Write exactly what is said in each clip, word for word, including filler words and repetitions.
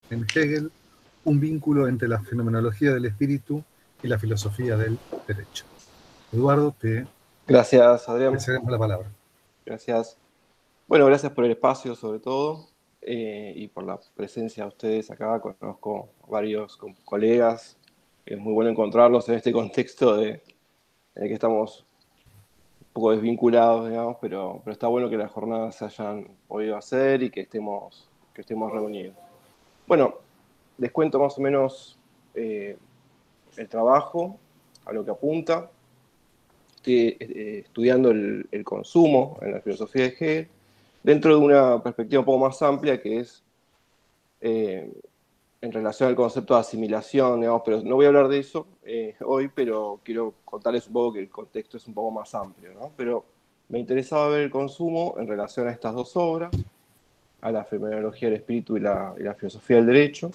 en Hegel un vínculo entre la fenomenología del espíritu y la filosofía del derecho. Eduardo, te, Gracias, te Adrián. cedemos la palabra. Gracias. Bueno, gracias por el espacio, sobre todo, eh, y por la presencia de ustedes acá. Conozco varios co- colegas. Es muy bueno encontrarlos en este contexto de, en el que estamos un poco desvinculados, digamos, pero, pero está bueno que las jornadas se hayan podido hacer y que estemos, que estemos reunidos. Bueno, les cuento más o menos eh, el trabajo, a lo que apunta. Estoy eh, estudiando el, el consumo en la filosofía de Hegel dentro de una perspectiva un poco más amplia que es eh, en relación al concepto de asimilación, digamos, pero no voy a hablar de eso eh, hoy, pero quiero contarles un poco que el contexto es un poco más amplio, ¿no? Pero me interesaba ver el consumo en relación a estas dos obras, a la fenomenología del espíritu y la, y la filosofía del derecho,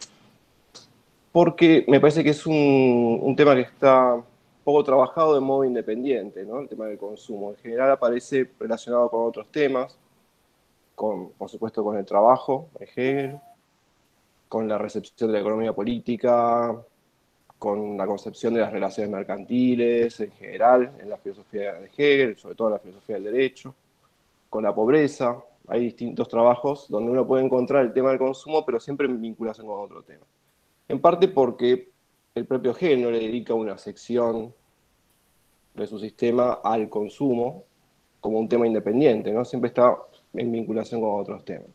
porque me parece que es un, un tema que está poco trabajado de modo independiente, ¿no? El tema del consumo. En general aparece relacionado con otros temas, con, por supuesto con el trabajo de Hegel, con la recepción de la economía política, con la concepción de las relaciones mercantiles en general, en la filosofía de Hegel, sobre todo en la filosofía del derecho, con la pobreza. Hay distintos trabajos donde uno puede encontrar el tema del consumo, pero siempre en vinculación con otro tema. En parte porque el propio Hegel no le dedica una sección de su sistema al consumo como un tema independiente, ¿no? Siempre está en vinculación con otros temas.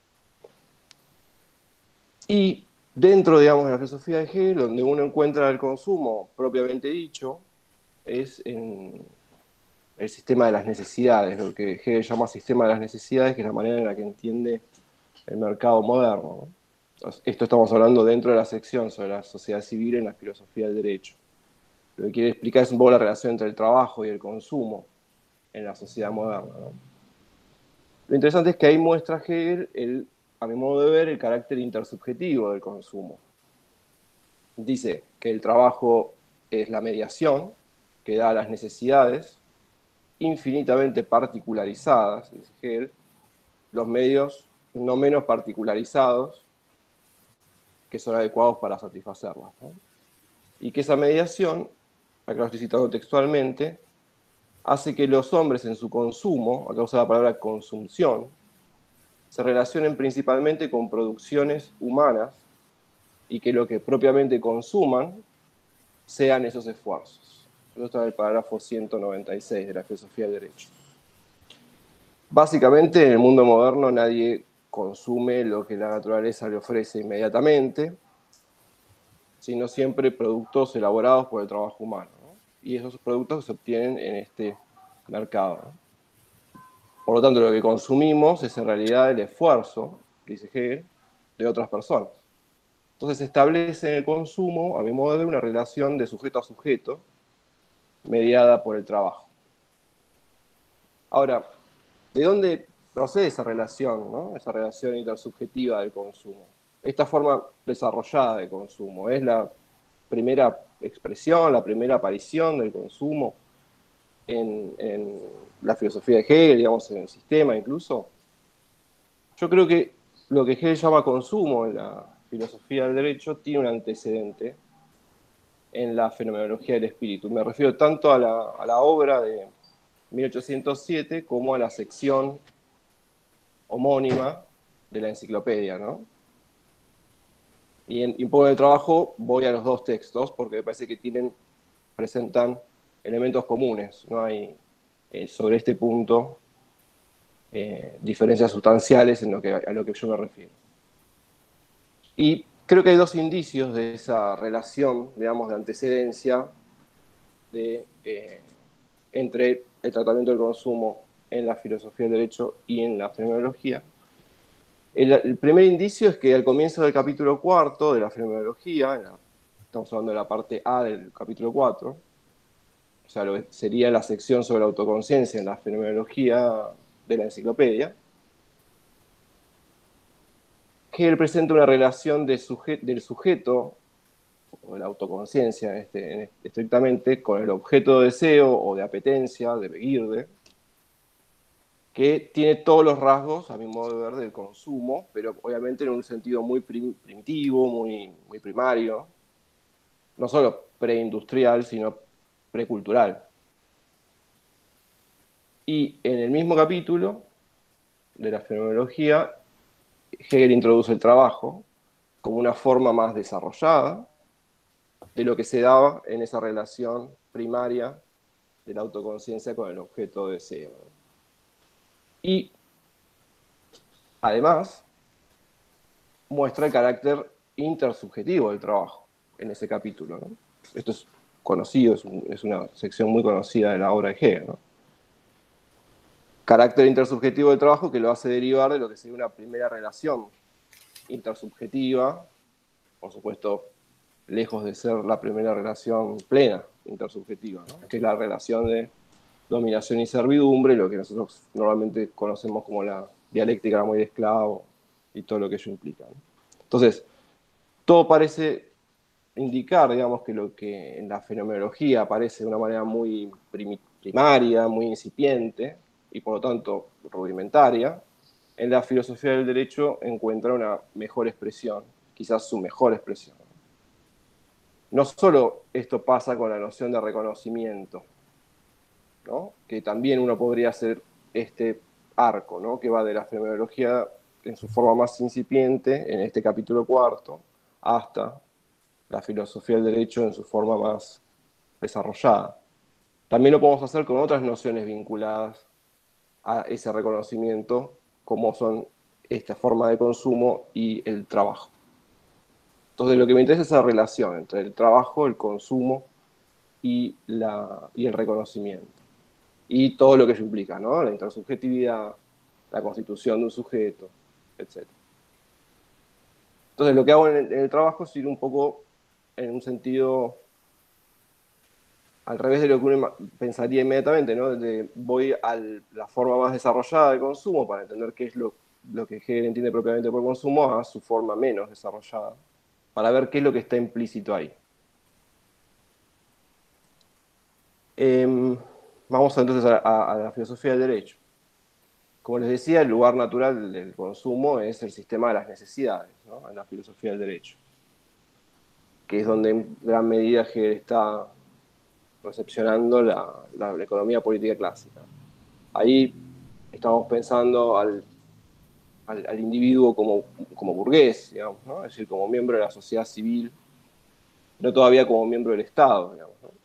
Y dentro, digamos, de la filosofía de Hegel, donde uno encuentra el consumo propiamente dicho, es en el sistema de las necesidades, lo que Hegel llama sistema de las necesidades, que es la manera en la que entiende el mercado moderno, ¿no? Entonces, esto estamos hablando dentro de la sección sobre la sociedad civil en la filosofía del derecho. Lo que quiere explicar es un poco la relación entre el trabajo y el consumo en la sociedad moderna, ¿no? Lo interesante es que ahí muestra Hegel, el, a mi modo de ver, el carácter intersubjetivo del consumo. Dice que el trabajo es la mediación que da a las necesidades infinitamente particularizadas, dice Hegel, los medios no menos particularizados que son adecuados para satisfacerlas, ¿no? Y que esa mediación, acá lo estoy citando textualmente, hace que los hombres en su consumo, acá usa la palabra consumción, se relacionen principalmente con producciones humanas y que lo que propiamente consuman sean esos esfuerzos. Eso está en el parágrafo ciento noventa y seis de la filosofía del derecho. Básicamente, en el mundo moderno nadie consume lo que la naturaleza le ofrece inmediatamente, sino siempre productos elaborados por el trabajo humano, ¿no? Y esos productos se obtienen en este mercado, ¿no? Por lo tanto, lo que consumimos es en realidad el esfuerzo, dice Hegel, de otras personas. Entonces se establece en el consumo, a mi modo de ver, una relación de sujeto a sujeto mediada por el trabajo. Ahora, ¿de dónde procede esa relación, ¿no? Esa relación intersubjetiva del consumo? Esta forma desarrollada de consumo, ¿es la primera expresión, la primera aparición del consumo en, en la filosofía de Hegel, digamos, en el sistema incluso? Yo creo que lo que Hegel llama consumo en la filosofía del derecho tiene un antecedente en la fenomenología del espíritu. Me refiero tanto a la, a la obra de mil ochocientos siete como a la sección homónima de la enciclopedia, ¿no? Y en, y un poco de trabajo voy a los dos textos porque me parece que tienen, presentan elementos comunes. No hay eh, sobre este punto eh, diferencias sustanciales en lo que, a lo que yo me refiero. Y creo que hay dos indicios de esa relación, digamos, de antecedencia de, eh, entre el tratamiento del consumo en la filosofía del derecho y en la fenomenología. El, el primer indicio es que al comienzo del capítulo cuarto de la fenomenología, la, estamos hablando de la parte A del capítulo cuatro, o sea, lo que sería la sección sobre la autoconciencia en la fenomenología de la enciclopedia, que él presenta una relación de suje del sujeto, o de la autoconciencia este, estrictamente, con el objeto de deseo o de apetencia, de Begirde, que tiene todos los rasgos, a mi modo de ver, del consumo, pero obviamente en un sentido muy prim primitivo, muy, muy primario, no solo preindustrial, sino precultural. Y en el mismo capítulo de la fenomenología, Hegel introduce el trabajo como una forma más desarrollada de lo que se daba en esa relación primaria de la autoconciencia con el objeto de deseo. Y además muestra el carácter intersubjetivo del trabajo en ese capítulo, ¿no? Esto es conocido, es, un, es, una sección muy conocida de la obra de Hegel, ¿no? Carácter intersubjetivo del trabajo que lo hace derivar de lo que sería una primera relación intersubjetiva, por supuesto, lejos de ser la primera relación plena intersubjetiva, ¿no? Que es la relación de dominación y servidumbre, lo que nosotros normalmente conocemos como la dialéctica del amo y del esclavo y todo lo que ello implica, ¿no? Entonces, todo parece indicar, digamos, que lo que en la fenomenología aparece de una manera muy primaria, muy incipiente y por lo tanto rudimentaria, en la filosofía del derecho encuentra una mejor expresión, quizás su mejor expresión. No solo esto pasa con la noción de reconocimiento, ¿no? Que también uno podría hacer este arco, ¿no? Que va de la fenomenología en su forma más incipiente, en este capítulo cuarto, hasta la filosofía del derecho en su forma más desarrollada. También lo podemos hacer con otras nociones vinculadas a ese reconocimiento, como son esta forma de consumo y el trabajo. Entonces, lo que me interesa es esa relación entre el trabajo, el consumo y, la, y el reconocimiento. Y todo lo que ello implica, ¿no? La intersubjetividad, la constitución de un sujeto, etcétera. Entonces, lo que hago en el, en el trabajo es ir un poco en un sentido al revés de lo que uno pensaría inmediatamente, ¿no? De, voy a la forma más desarrollada del consumo para entender qué es lo, lo que Hegel entiende propiamente por consumo, a su forma menos desarrollada, para ver qué es lo que está implícito ahí. Eh, vamos entonces a, a, a la filosofía del derecho. Como les decía, el lugar natural del consumo es el sistema de las necesidades, ¿no? En la filosofía del derecho, que es donde en gran medida Hegel está recepcionando la, la, la economía política clásica. Ahí estamos pensando al, al, al individuo como, como burgués, digamos, ¿no? Es decir, como miembro de la sociedad civil, no todavía como miembro del Estado, digamos, ¿no?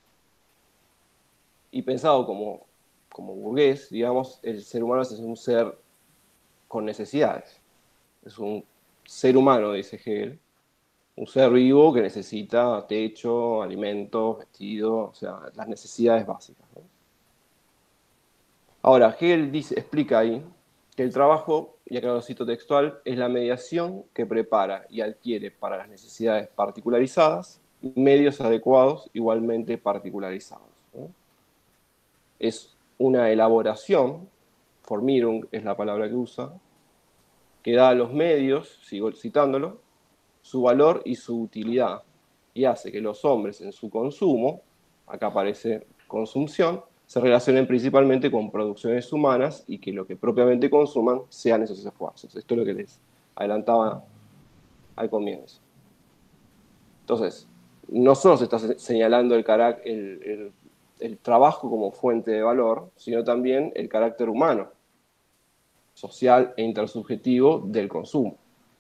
Y pensado como, como burgués, digamos, el ser humano es un ser con necesidades. Es un ser humano, dice Hegel, un ser vivo que necesita techo, alimentos, vestido, o sea, las necesidades básicas, ¿no? Ahora, Hegel dice, explica ahí que el trabajo, y acá lo cito textual, es la mediación que prepara y adquiere para las necesidades particularizadas medios adecuados igualmente particularizados, ¿no? Es una elaboración, Formierung es la palabra que usa, que da a los medios, sigo citándolo, su valor y su utilidad, y hace que los hombres en su consumo, acá aparece consumición, se relacionen principalmente con producciones humanas y que lo que propiamente consuman sean esos esfuerzos. Esto es lo que les adelantaba al comienzo. Entonces, no solo se está señalando el, el, el, el trabajo como fuente de valor, sino también el carácter humano, social e intersubjetivo del consumo.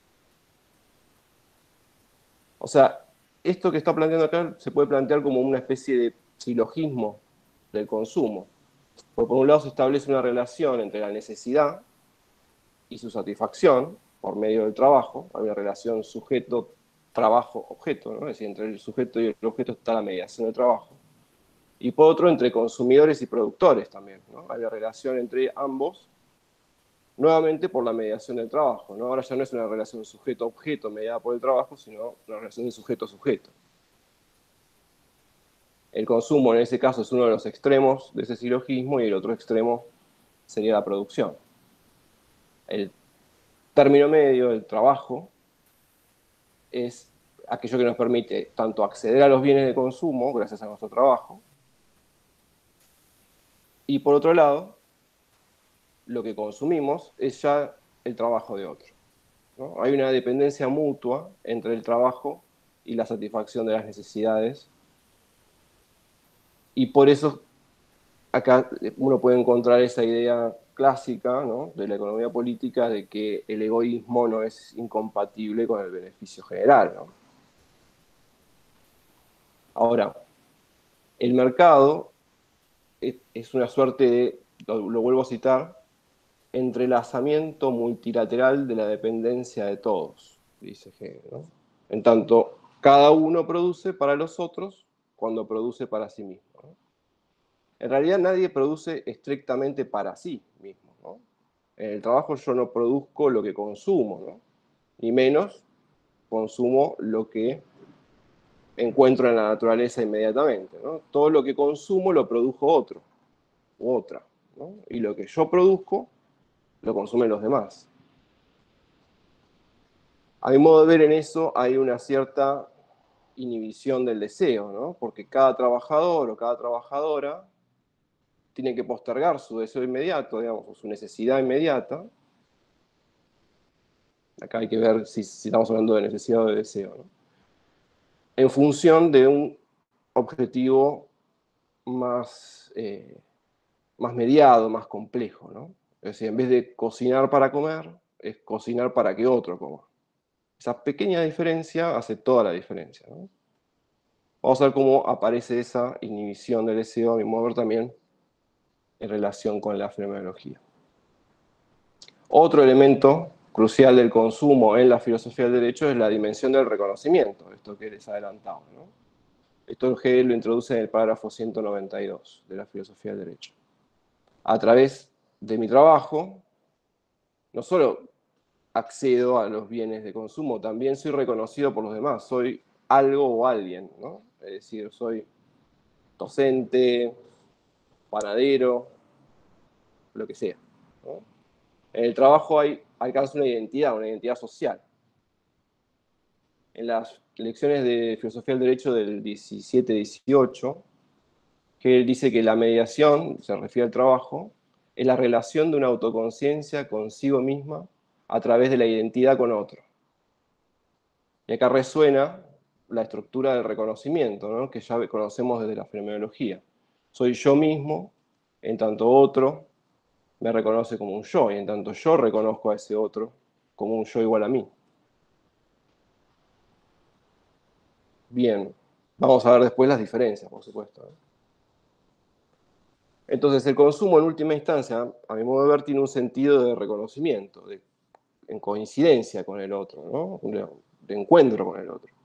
O sea, esto que está planteando acá se puede plantear como una especie de silogismo del consumo. Porque por un lado se establece una relación entre la necesidad y su satisfacción por medio del trabajo, hay una relación sujeto-trabajo-objeto, ¿no? Es decir, entre el sujeto y el objeto está la mediación del trabajo. Y por otro, entre consumidores y productores también, ¿no? Hay una relación entre ambos, nuevamente por la mediación del trabajo, ¿no? Ahora ya no es una relación sujeto-objeto mediada por el trabajo, sino una relación de sujeto-sujeto. El consumo en ese caso es uno de los extremos de ese silogismo y el otro extremo sería la producción. El término medio, el trabajo, es aquello que nos permite tanto acceder a los bienes de consumo gracias a nuestro trabajo y por otro lado lo que consumimos es ya el trabajo de otro, ¿no? Hay una dependencia mutua entre el trabajo y la satisfacción de las necesidades, y por eso acá uno puede encontrar esa idea clásica, ¿no?, de la economía política, de que el egoísmo no es incompatible con el beneficio general, ¿no? Ahora, el mercado es, es una suerte de, lo, lo vuelvo a citar, entrelazamiento multilateral de la dependencia de todos, dice Hegel, ¿no? En tanto, cada uno produce para los otros cuando produce para sí mismo, ¿no? En realidad nadie produce estrictamente para sí mismo, ¿no? En el trabajo yo no produzco lo que consumo, ¿no?, ni menos consumo lo que encuentro en la naturaleza inmediatamente, ¿no? Todo lo que consumo lo produjo otro u otra, ¿no? Y lo que yo produzco lo consumen los demás. A mi modo de ver, en eso hay una cierta inhibición del deseo, ¿no? Porque cada trabajador o cada trabajadora tiene que postergar su deseo inmediato, digamos, o su necesidad inmediata. Acá hay que ver si, si estamos hablando de necesidad o de deseo, ¿no?, en función de un objetivo más, eh, más mediado, más complejo, ¿no? Es decir, en vez de cocinar para comer, es cocinar para que otro coma. Esa pequeña diferencia hace toda la diferencia, ¿no? Vamos a ver cómo aparece esa inhibición del deseo, a mi modo de ver, también en relación con la fenomenología. Otro elemento crucial del consumo en la filosofía del derecho es la dimensión del reconocimiento, esto que les adelantaba, ¿no? Esto Hegel lo introduce en el párrafo ciento noventa y dos de la filosofía del derecho. A través de mi trabajo, no solo accedo a los bienes de consumo, también soy reconocido por los demás, soy algo o alguien, ¿no? Es decir, soy docente, panadero, lo que sea, ¿no? En el trabajo hay, alcanza una identidad, una identidad social. En las lecciones de filosofía del derecho del diecisiete dieciocho, que él dice que la mediación, se refiere al trabajo, es la relación de una autoconciencia consigo misma a través de la identidad con otro. Y acá resuena la estructura del reconocimiento, ¿no?, que ya conocemos desde la fenomenología. Soy yo mismo, en tanto otro me reconoce como un yo, y en tanto yo reconozco a ese otro como un yo igual a mí. Bien, vamos a ver después las diferencias, por supuesto, ¿no? Entonces, el consumo, en última instancia, a mi modo de ver, tiene un sentido de reconocimiento, de, en coincidencia con el otro, ¿no?, de, de encuentro con el otro.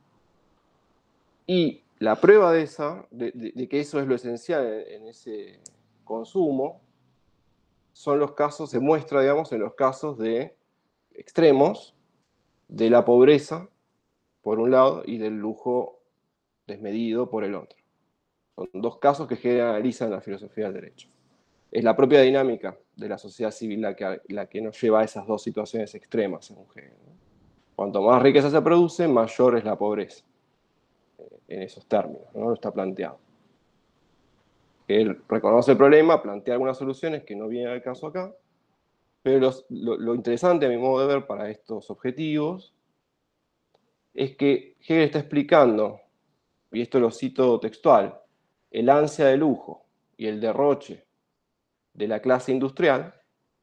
Y la prueba de, esa, de, de, de que eso es lo esencial en, en ese consumo, son los casos, se muestra, digamos, en los casos de extremos de la pobreza, por un lado, y del lujo desmedido, por el otro. Son dos casos que Hegel analiza en la filosofía del derecho. Es la propia dinámica de la sociedad civil la que, la que nos lleva a esas dos situaciones extremas, según Hegel, ¿no? Cuanto más riqueza se produce, mayor es la pobreza, en esos términos, ¿no?, está planteado. Él reconoce el problema, plantea algunas soluciones que no vienen al caso acá, pero los, lo, lo interesante, a mi modo de ver, para estos objetivos, es que Hegel está explicando, y esto lo cito textual, el ansia de lujo y el derroche de la clase industrial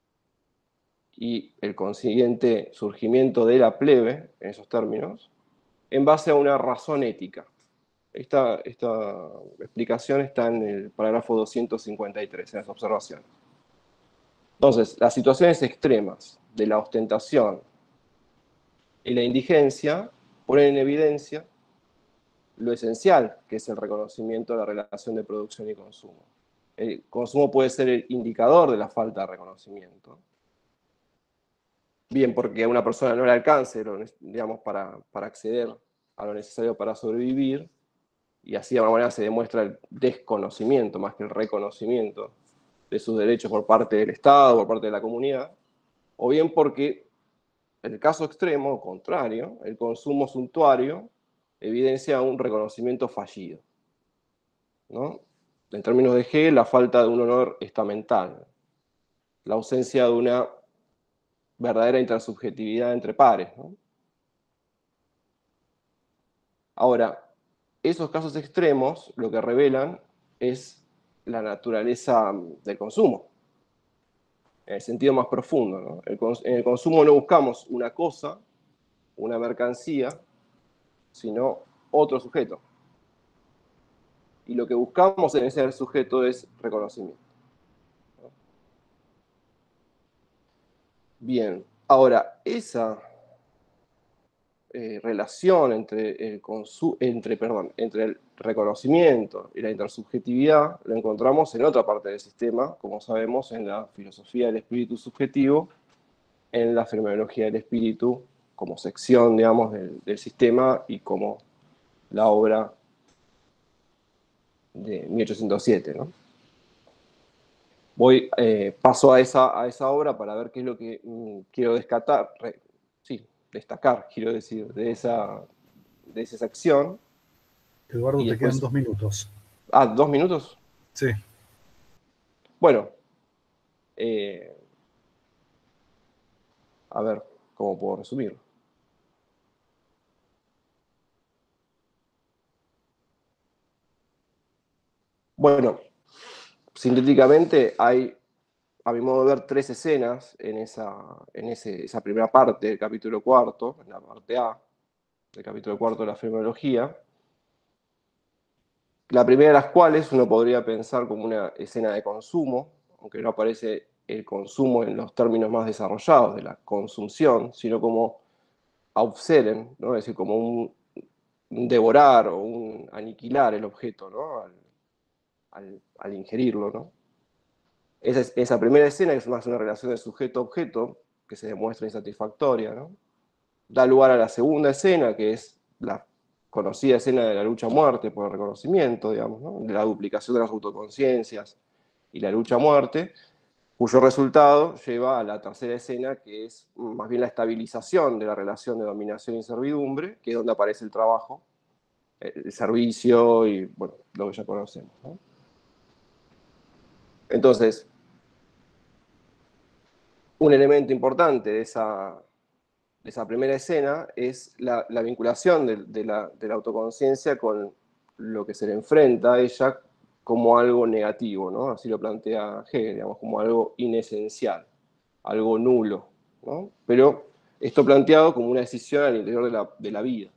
y el consiguiente surgimiento de la plebe, en esos términos, en base a una razón ética. Esta, esta explicación está en el parágrafo doscientos cincuenta y tres, en las observaciones. Entonces, las situaciones extremas de la ostentación y la indigencia ponen en evidencia lo esencial que es el reconocimiento de la relación de producción y consumo. El consumo puede ser el indicador de la falta de reconocimiento. Bien porque a una persona no le alcance, digamos, para, para acceder a lo necesario para sobrevivir, y así de alguna manera se demuestra el desconocimiento más que el reconocimiento de sus derechos por parte del Estado, por parte de la comunidad, o bien porque, en el caso extremo, contrario, el consumo suntuario evidencia un reconocimiento fallido, ¿no? En términos de Hegel, la falta de un honor estamental, la ausencia de una verdadera intersubjetividad entre pares, ¿no? Ahora, esos casos extremos lo que revelan es la naturaleza del consumo, en el sentido más profundo, ¿no? El, en el consumo no buscamos una cosa, una mercancía, sino otro sujeto. Y lo que buscamos en ese sujeto es reconocimiento. Bien, ahora, esa eh, relación entre el, entre, perdón, entre el reconocimiento y la intersubjetividad la encontramos en otra parte del sistema, como sabemos, en la filosofía del espíritu subjetivo, en la fenomenología del espíritu, como sección, digamos, del, del sistema y como la obra de mil ochocientos siete, ¿no? Voy, eh, paso a esa, a esa obra para ver qué es lo que mm, quiero destacar, re, sí, destacar, quiero decir, de esa, de esa sección. Eduardo, y te después, quedan dos minutos. Ah, ¿dos minutos? Sí. Bueno, eh, a ver, ¿cómo puedo resumirlo? Bueno, sintéticamente hay, a mi modo de ver, tres escenas en esa, en ese, esa primera parte del capítulo cuarto, en la parte A del capítulo cuarto de la fenomenología. La primera de las cuales uno podría pensar como una escena de consumo, aunque no aparece el consumo en los términos más desarrollados de la consumción, sino como aufseren, ¿no? Es decir, como un, un devorar o un aniquilar el objeto, ¿no? Al, al, al ingerirlo, ¿no? Esa, esa primera escena es más una relación de sujeto-objeto que se demuestra insatisfactoria, ¿no? Da lugar a la segunda escena, que es la conocida escena de la lucha-muerte por el reconocimiento, digamos, ¿no? De la duplicación de las autoconciencias y la lucha-muerte, cuyo resultado lleva a la tercera escena, que es más bien la estabilización de la relación de dominación y servidumbre, que es donde aparece el trabajo, el servicio y, bueno, lo que ya conocemos, ¿no? Entonces, un elemento importante de esa, de esa primera escena es la, la vinculación de, de, la, de la autoconciencia con lo que se le enfrenta a ella como algo negativo, ¿no? Así lo plantea Hegel, digamos, como algo inesencial, algo nulo, ¿no? Pero esto planteado como una decisión al interior de la, de la vida.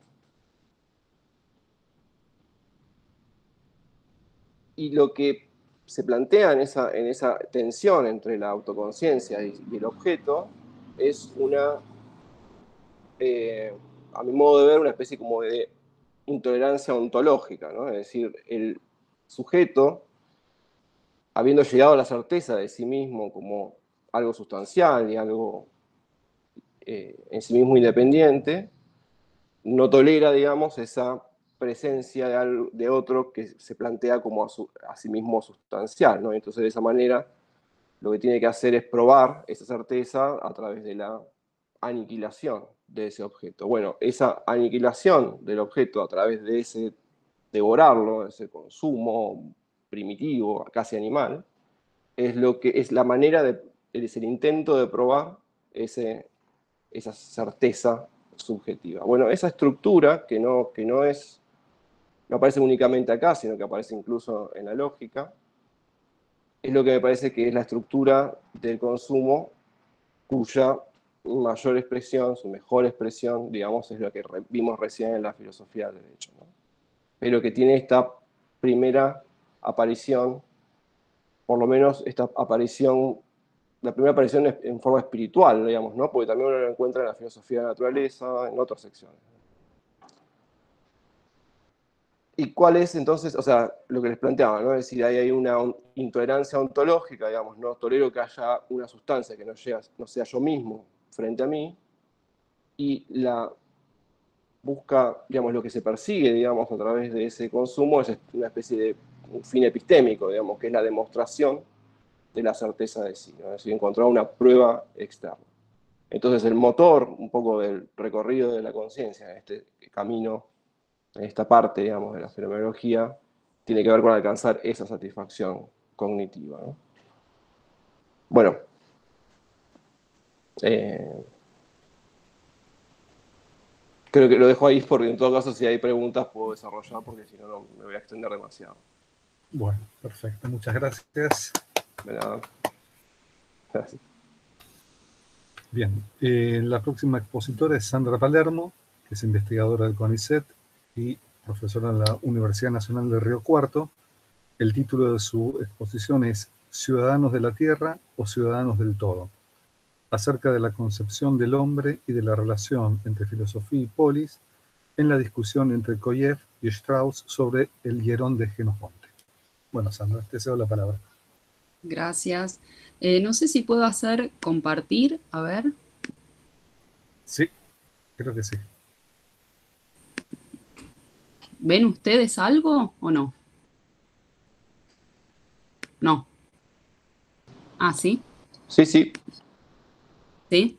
Y lo que se plantea en esa, en esa tensión entre la autoconciencia y, y el objeto es una, eh, a mi modo de ver, una especie como de intolerancia ontológica, ¿no? Es decir, el sujeto, habiendo llegado a la certeza de sí mismo como algo sustancial y algo eh, en sí mismo independiente, no tolera, digamos, esa presencia de, algo, de otro que se plantea como a, su, a sí mismo sustancial, ¿no? Entonces, de esa manera, lo que tiene que hacer es probar esa certeza a través de la aniquilación de ese objeto. Bueno, esa aniquilación del objeto a través de ese devorarlo, ese consumo primitivo, casi animal, es, lo que, es la manera, de, es el intento de probar ese, esa certeza subjetiva. Bueno, esa estructura que no, que no es, no aparece únicamente acá, sino que aparece incluso en la lógica, es lo que me parece que es la estructura del consumo cuya mayor expresión, su mejor expresión, digamos, es lo que vimos recién en la filosofía del derecho, ¿no? Pero que tiene esta primera aparición, por lo menos esta aparición, la primera aparición en forma espiritual, digamos, ¿no? Porque también uno lo encuentra en la filosofía de la naturaleza, en otras secciones. ¿Y cuál es entonces, o sea, lo que les planteaba, ¿no? Es decir, ahí hay una intolerancia ontológica, digamos, no tolero que haya una sustancia que no, llega, no sea yo mismo frente a mí, y la busca, digamos, lo que se persigue, digamos, a través de ese consumo es una especie de un fin epistémico, digamos, que es la demostración de la certeza de sí, ¿no? Es decir, encontrar una prueba externa. Entonces, el motor, un poco del recorrido de la conciencia, en este camino, en esta parte, digamos, de la fenomenología, tiene que ver con alcanzar esa satisfacción cognitiva, ¿no? Bueno, Eh, creo que lo dejo ahí porque en todo caso si hay preguntas puedo desarrollar porque si no, no me voy a extender demasiado. Bueno, perfecto. Muchas gracias. De nada. Gracias. Bien, eh, la próxima expositora es Sandra Palermo, que es investigadora del CONICET y profesora en la Universidad Nacional de Río Cuarto. El título de su exposición es Ciudadanos de la Tierra o Ciudadanos del Todo, acerca de la concepción del hombre y de la relación entre filosofía y polis en la discusión entre Kojev y Strauss sobre el hierón de Jenofonte. Bueno, Sandra, te cedo la palabra. Gracias. Eh, no sé si puedo hacer compartir, a ver. Sí, creo que sí. ¿Ven ustedes algo o no? No. Ah, ¿sí? Sí, sí. ¿Sí?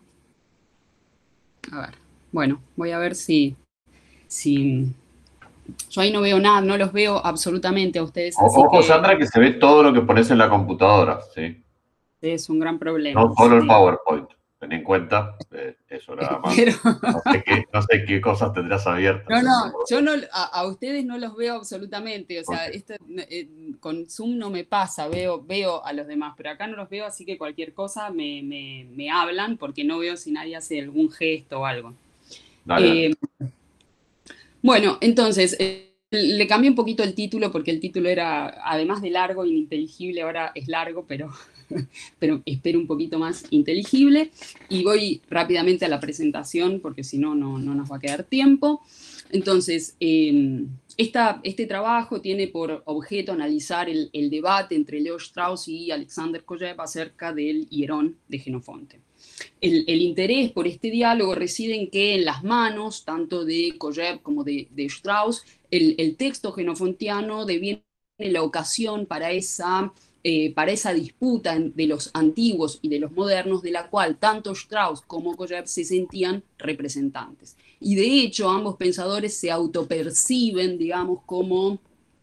A ver. Bueno, voy a ver si... si... Yo ahí no veo nada, no los veo absolutamente a ustedes. O- Así Ojo, que Sandra, que se ve todo lo que pones en la computadora, ¿sí? es un gran problema. No solo el Sí. PowerPoint. Ten en cuenta, eh, eso nada más. Pero... No sé, qué, no sé qué cosas tendrás abiertas. No, no, yo no, a, a ustedes no los veo absolutamente, o sea, Ok. esto, eh, con Zoom no me pasa, veo, veo a los demás, pero acá no los veo, así que cualquier cosa me, me, me hablan porque no veo si nadie hace algún gesto o algo. Dale, Eh, bueno, entonces, eh, le cambié un poquito el título porque el título era, además de largo, ininteligible, ahora es largo, pero, pero espero un poquito más inteligible. Y voy rápidamente a la presentación porque si no, no nos va a quedar tiempo. Entonces, eh, esta, este trabajo tiene por objeto analizar el, el debate entre Leo Strauss y Alexander Kojev acerca del hierón de Jenofonte. El, el interés por este diálogo reside en que en las manos, tanto de Kojev como de, de Strauss, el, el texto genofontiano deviene la ocasión para esa, eh, para esa disputa de los antiguos y de los modernos, de la cual tanto Strauss como Kojev se sentían representantes. Y de hecho, ambos pensadores se autoperciben, digamos, como...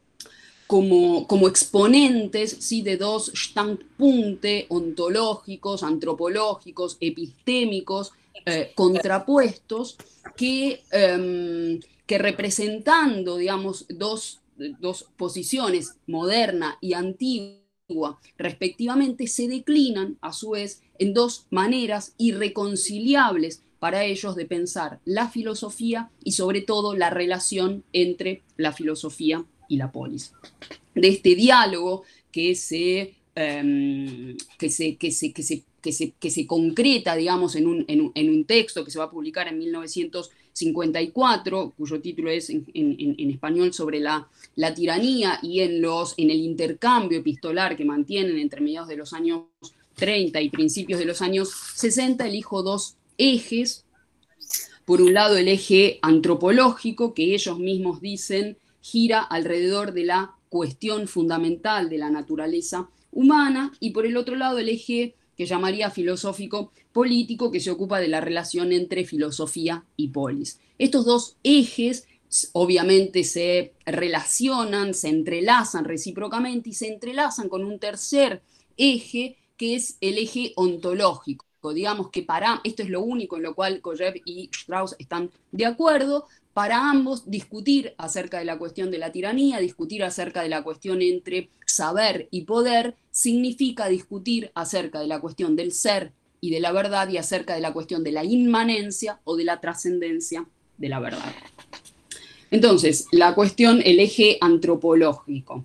Como, como, exponentes, ¿sí?, de dos standpunkte ontológicos, antropológicos, epistémicos, eh, contrapuestos, que, eh, que representando, digamos, dos, dos posiciones, moderna y antigua, respectivamente, se declinan, a su vez, en dos maneras irreconciliables para ellos de pensar la filosofía y, sobre todo, la relación entre la filosofía y la polis. De este diálogo que se, um, que se, que se, que se, que se, que se concreta, digamos, en un, en, un, en un texto que se va a publicar en mil novecientos cincuenta y cuatro, cuyo título es en, en, en español sobre la, la tiranía, y en, los, en el intercambio epistolar que mantienen entre mediados de los años treinta y principios de los años sesenta, elijo dos ejes. Por un lado, el eje antropológico, que ellos mismos dicen gira alrededor de la cuestión fundamental de la naturaleza humana, y por el otro lado el eje que llamaría filosófico político, que se ocupa de la relación entre filosofía y polis. Estos dos ejes obviamente se relacionan, se entrelazan recíprocamente y se entrelazan con un tercer eje que es el eje ontológico. Digamos que para, esto es lo único en lo cual Kojev y Strauss están de acuerdo, para ambos discutir acerca de la cuestión de la tiranía, discutir acerca de la cuestión entre saber y poder, significa discutir acerca de la cuestión del ser y de la verdad y acerca de la cuestión de la inmanencia o de la trascendencia de la verdad. Entonces, la cuestión, el eje antropológico.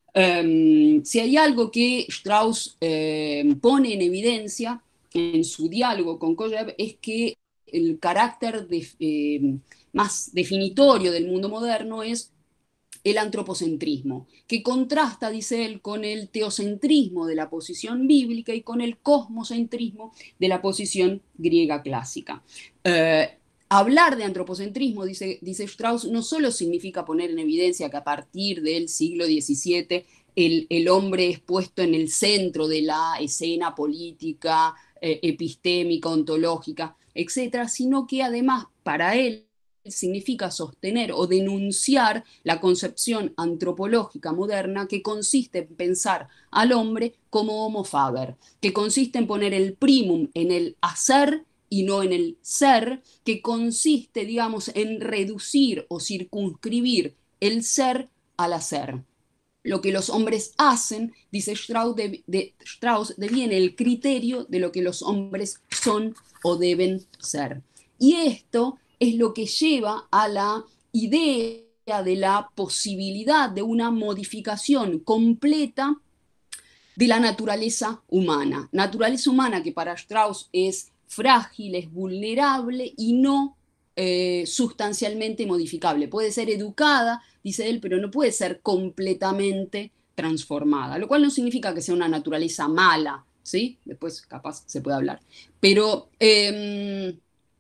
Um, si hay algo que Strauss eh, pone en evidencia en su diálogo con Kojev es que el carácter de, eh, más definitorio del mundo moderno es el antropocentrismo, que contrasta, dice él, con el teocentrismo de la posición bíblica y con el cosmocentrismo de la posición griega clásica. Eh, hablar de antropocentrismo, dice, dice Strauss, no solo significa poner en evidencia que a partir del siglo diecisiete el, el hombre es puesto en el centro de la escena política, eh, epistémica, ontológica, etcétera, sino que además para él significa sostener o denunciar la concepción antropológica moderna que consiste en pensar al hombre como homo faber, que consiste en poner el primum en el hacer y no en el ser, que consiste, digamos, en reducir o circunscribir el ser al hacer. Lo que los hombres hacen, dice Strauss, de, de, Strauss, deviene el criterio de lo que los hombres son o deben ser. Y esto es lo que lleva a la idea de la posibilidad de una modificación completa de la naturaleza humana. Naturaleza humana que para Strauss es frágil, es vulnerable y no eh, sustancialmente modificable. Puede ser educada, dice él, pero no puede ser completamente transformada, lo cual no significa que sea una naturaleza mala, ¿sí? Después capaz se puede hablar. Pero eh,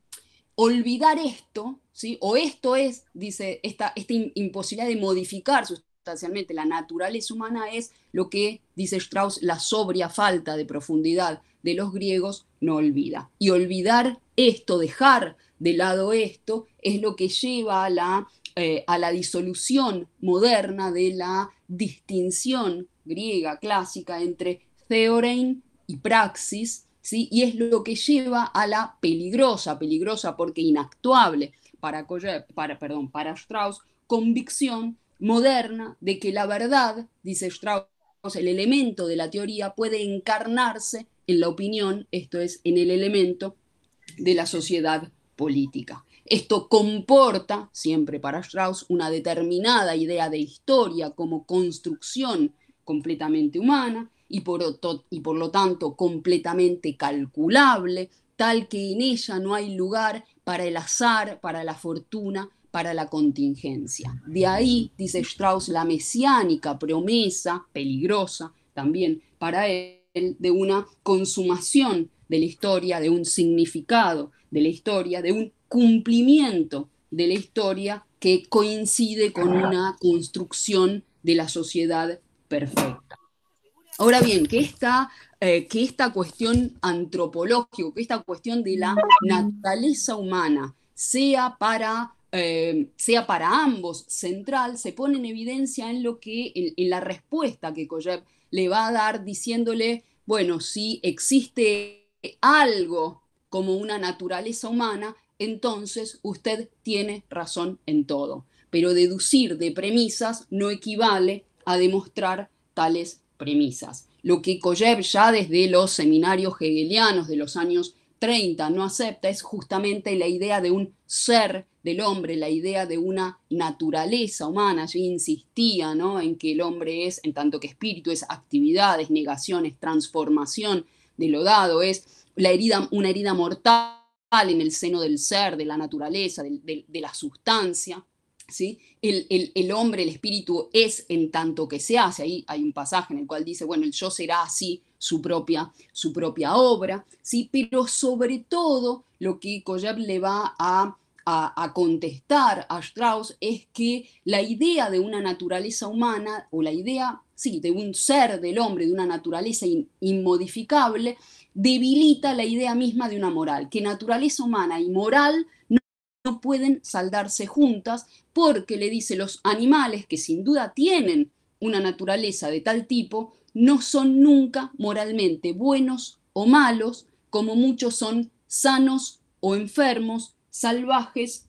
olvidar esto, ¿sí? O esto es, dice, esta, esta imposibilidad de modificar sustancialmente la naturaleza humana es lo que, dice Strauss, la sobria falta de profundidad de los griegos no olvida. Y olvidar esto, dejar de lado esto, es lo que lleva a la, eh, a la disolución moderna de la distinción griega clásica entre theorein y praxis, ¿sí? Y es lo que lleva a la peligrosa, peligrosa porque inactuable para, para, perdón, para Strauss, convicción moderna de que la verdad, dice Strauss, el elemento de la teoría puede encarnarse en la opinión, esto es, en el elemento de la sociedad política. Esto comporta, siempre para Strauss, una determinada idea de historia como construcción completamente humana y por, y por lo tanto completamente calculable, tal que en ella no hay lugar para el azar, para la fortuna, para la contingencia. De ahí, dice Strauss, la mesiánica promesa, peligrosa también para él, de una consumación de la historia, de un significado de la historia, de un cumplimiento de la historia que coincide con una construcción de la sociedad perfecta. Ahora bien, que esta, eh, que esta cuestión antropológica, que esta cuestión de la naturaleza humana sea para, eh, sea para ambos central, se pone en evidencia en, lo que, en, en la respuesta que Kojev le va a dar diciéndole, bueno, si existe algo como una naturaleza humana, entonces usted tiene razón en todo. Pero deducir de premisas no equivale a demostrar tales premisas. Lo que Kojev ya desde los seminarios hegelianos de los años treinta no acepta es justamente la idea de un ser del hombre, la idea de una naturaleza humana. Allí insistía, ¿no?, en que el hombre es, en tanto que espíritu, es actividad, es negación, es transformación de lo dado, es la herida, una herida mortal en el seno del ser, de la naturaleza, de, de, de la sustancia. ¿Sí? El, el, el hombre, el espíritu es en tanto que se hace. Ahí hay un pasaje en el cual dice, bueno, el yo será así su propia, su propia obra, ¿sí? Pero sobre todo lo que Kojev le va a, a, a contestar a Strauss es que la idea de una naturaleza humana, o la idea, sí, de un ser del hombre, de una naturaleza in, inmodificable, debilita la idea misma de una moral, que naturaleza humana y moral no no pueden saldarse juntas, porque le dice los animales que sin duda tienen una naturaleza de tal tipo, no son nunca moralmente buenos o malos, como muchos son sanos o enfermos, salvajes,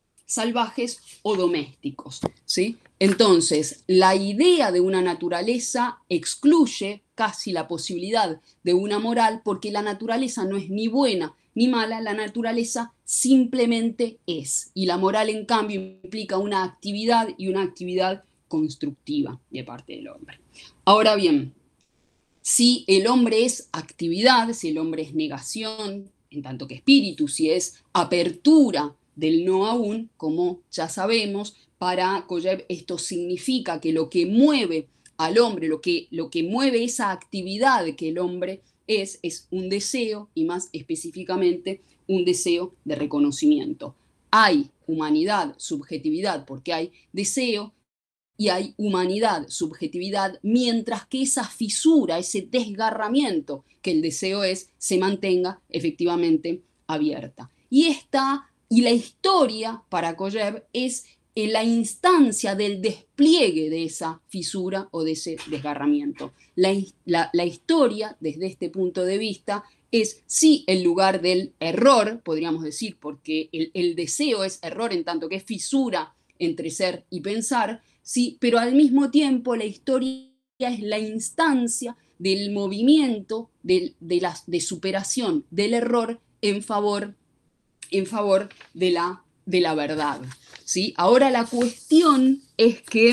salvajes o domésticos, ¿sí? Entonces, la idea de una naturaleza excluye casi la posibilidad de una moral, porque la naturaleza no es ni buena ni mala, la naturaleza simplemente es. Y la moral, en cambio, implica una actividad y una actividad constructiva de parte del hombre. Ahora bien, si el hombre es actividad, si el hombre es negación, en tanto que espíritu, si es apertura del no aún, como ya sabemos, para Kojev esto significa que lo que mueve al hombre, lo que, lo que mueve esa actividad que el hombre es, es un deseo, y más específicamente un deseo de reconocimiento. Hay humanidad, subjetividad, porque hay deseo, y hay humanidad, subjetividad, mientras que esa fisura, ese desgarramiento que el deseo es, se mantenga efectivamente abierta. Y esta Y la historia, para Kojev, es la instancia del despliegue de esa fisura o de ese desgarramiento. La, la, la historia, desde este punto de vista, es sí el lugar del error, podríamos decir, porque el, el deseo es error en tanto que es fisura entre ser y pensar, sí, pero al mismo tiempo la historia es la instancia del movimiento de, de, la, de superación del error en favor, en favor de, la, de la verdad. ¿Sí? Ahora la cuestión es que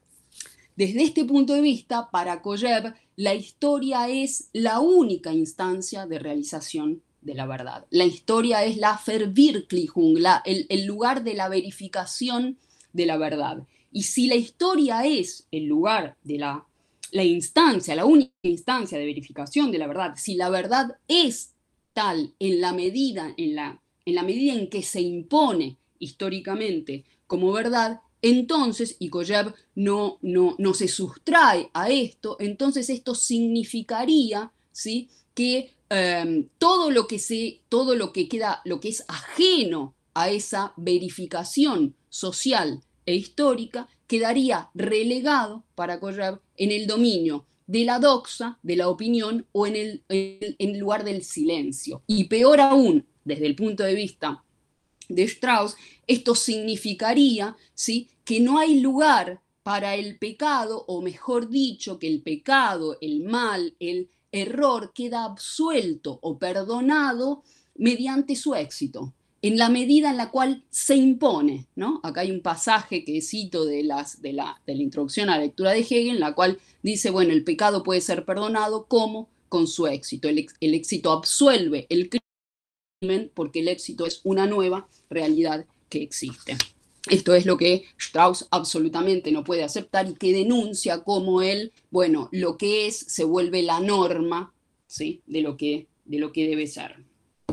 desde este punto de vista, para Kojev, la historia es la única instancia de realización de la verdad. La historia es la Verwirklichung, la, el, el lugar de la verificación de la verdad. Y si la historia es el lugar de la, la instancia, la única instancia de verificación de la verdad, si la verdad es tal en la medida en, la, en, la medida en que se impone históricamente como verdad, entonces, y Kojev no, no, no se sustrae a esto, entonces esto significaría, ¿sí?, que eh, todo lo que se, todo lo que queda, lo que es ajeno a esa verificación social e histórica, quedaría relegado para Kojev en el dominio de la doxa, de la opinión, o en el, en, en lugar del silencio. Y peor aún, desde el punto de vista de Strauss, esto significaría, ¿sí?, que no hay lugar para el pecado, o mejor dicho, que el pecado, el mal, el error queda absuelto o perdonado mediante su éxito, en la medida en la cual se impone, ¿no? Acá hay un pasaje que cito de, las, de, la, de la introducción a la lectura de Hegel, en la cual dice, bueno, el pecado puede ser perdonado como con su éxito. El, el éxito absuelve el crimen porque el éxito es una nueva realidad que existe. Esto es lo que Strauss absolutamente no puede aceptar y que denuncia como él, bueno, lo que es se vuelve la norma, ¿sí?, de lo que, de lo que debe ser.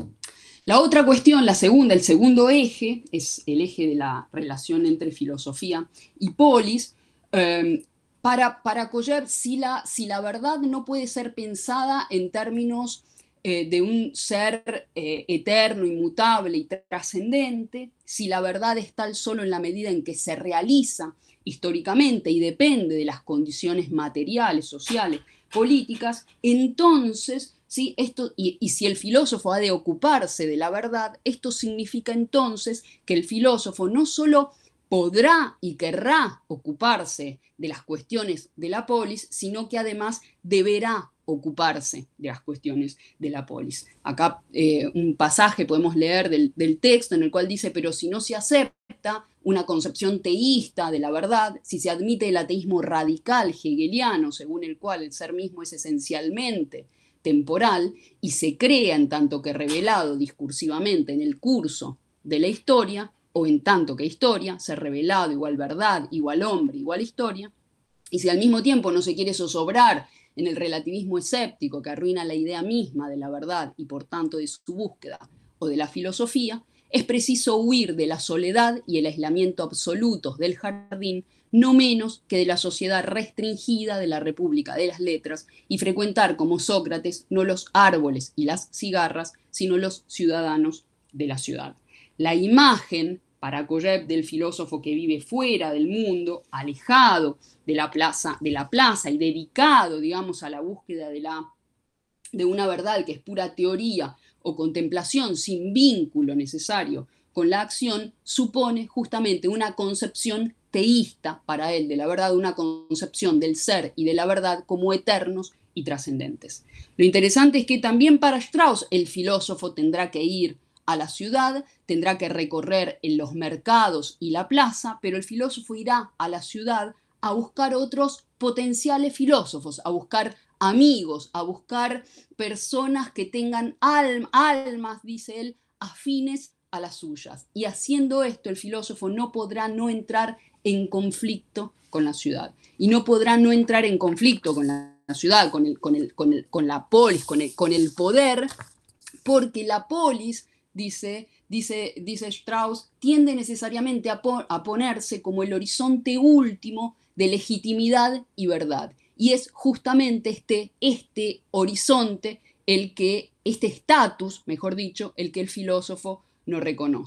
La otra cuestión, la segunda, el segundo eje, es el eje de la relación entre filosofía y polis. Eh, para, para Kojev, si la, si la verdad no puede ser pensada en términos eh, de un ser eh, eterno, inmutable y trascendente, si la verdad es tal solo en la medida en que se realiza históricamente y depende de las condiciones materiales, sociales, políticas, entonces, ¿sí?, esto, y, y si el filósofo ha de ocuparse de la verdad, esto significa entonces que el filósofo no solo podrá y querrá ocuparse de las cuestiones de la polis, sino que además deberá ocuparse de las cuestiones de la polis. Acá eh, un pasaje podemos leer del, del texto en el cual dice, pero si no se acepta una concepción teísta de la verdad, si se admite el ateísmo radical hegeliano, según el cual el ser mismo es esencialmente temporal, y se crea en tanto que revelado discursivamente en el curso de la historia, o en tanto que historia, ser revelado igual verdad, igual hombre, igual historia, y si al mismo tiempo no se quiere zozobrar en el relativismo escéptico que arruina la idea misma de la verdad y por tanto de su búsqueda o de la filosofía, es preciso huir de la soledad y el aislamiento absolutos del jardín, no menos que de la sociedad restringida de la República de las Letras, y frecuentar como Sócrates no los árboles y las cigarras, sino los ciudadanos de la ciudad. La imagen para Kojev del filósofo que vive fuera del mundo, alejado de la plaza, de la plaza y dedicado, digamos, a la búsqueda de, la, de una verdad que es pura teoría o contemplación sin vínculo necesario con la acción, supone justamente una concepción teísta para él de la verdad, una concepción del ser y de la verdad como eternos y trascendentes. Lo interesante es que también para Strauss el filósofo tendrá que ir a la ciudad, tendrá que recorrer en los mercados y la plaza, pero el filósofo irá a la ciudad a buscar otros potenciales filósofos, a buscar amigos, a buscar personas que tengan alm, almas, dice él, afines a las suyas. Y haciendo esto, el filósofo no podrá no entrar en conflicto con la ciudad. Y no podrá no entrar en conflicto con la ciudad, con, el, con, el, con, el, con la polis, con el, con el poder, porque la polis, Dice, dice, dice Strauss, tiende necesariamente a, po a ponerse como el horizonte último de legitimidad y verdad. Y es justamente este, este horizonte, el que, este estatus, mejor dicho, el que el filósofo no reconoce.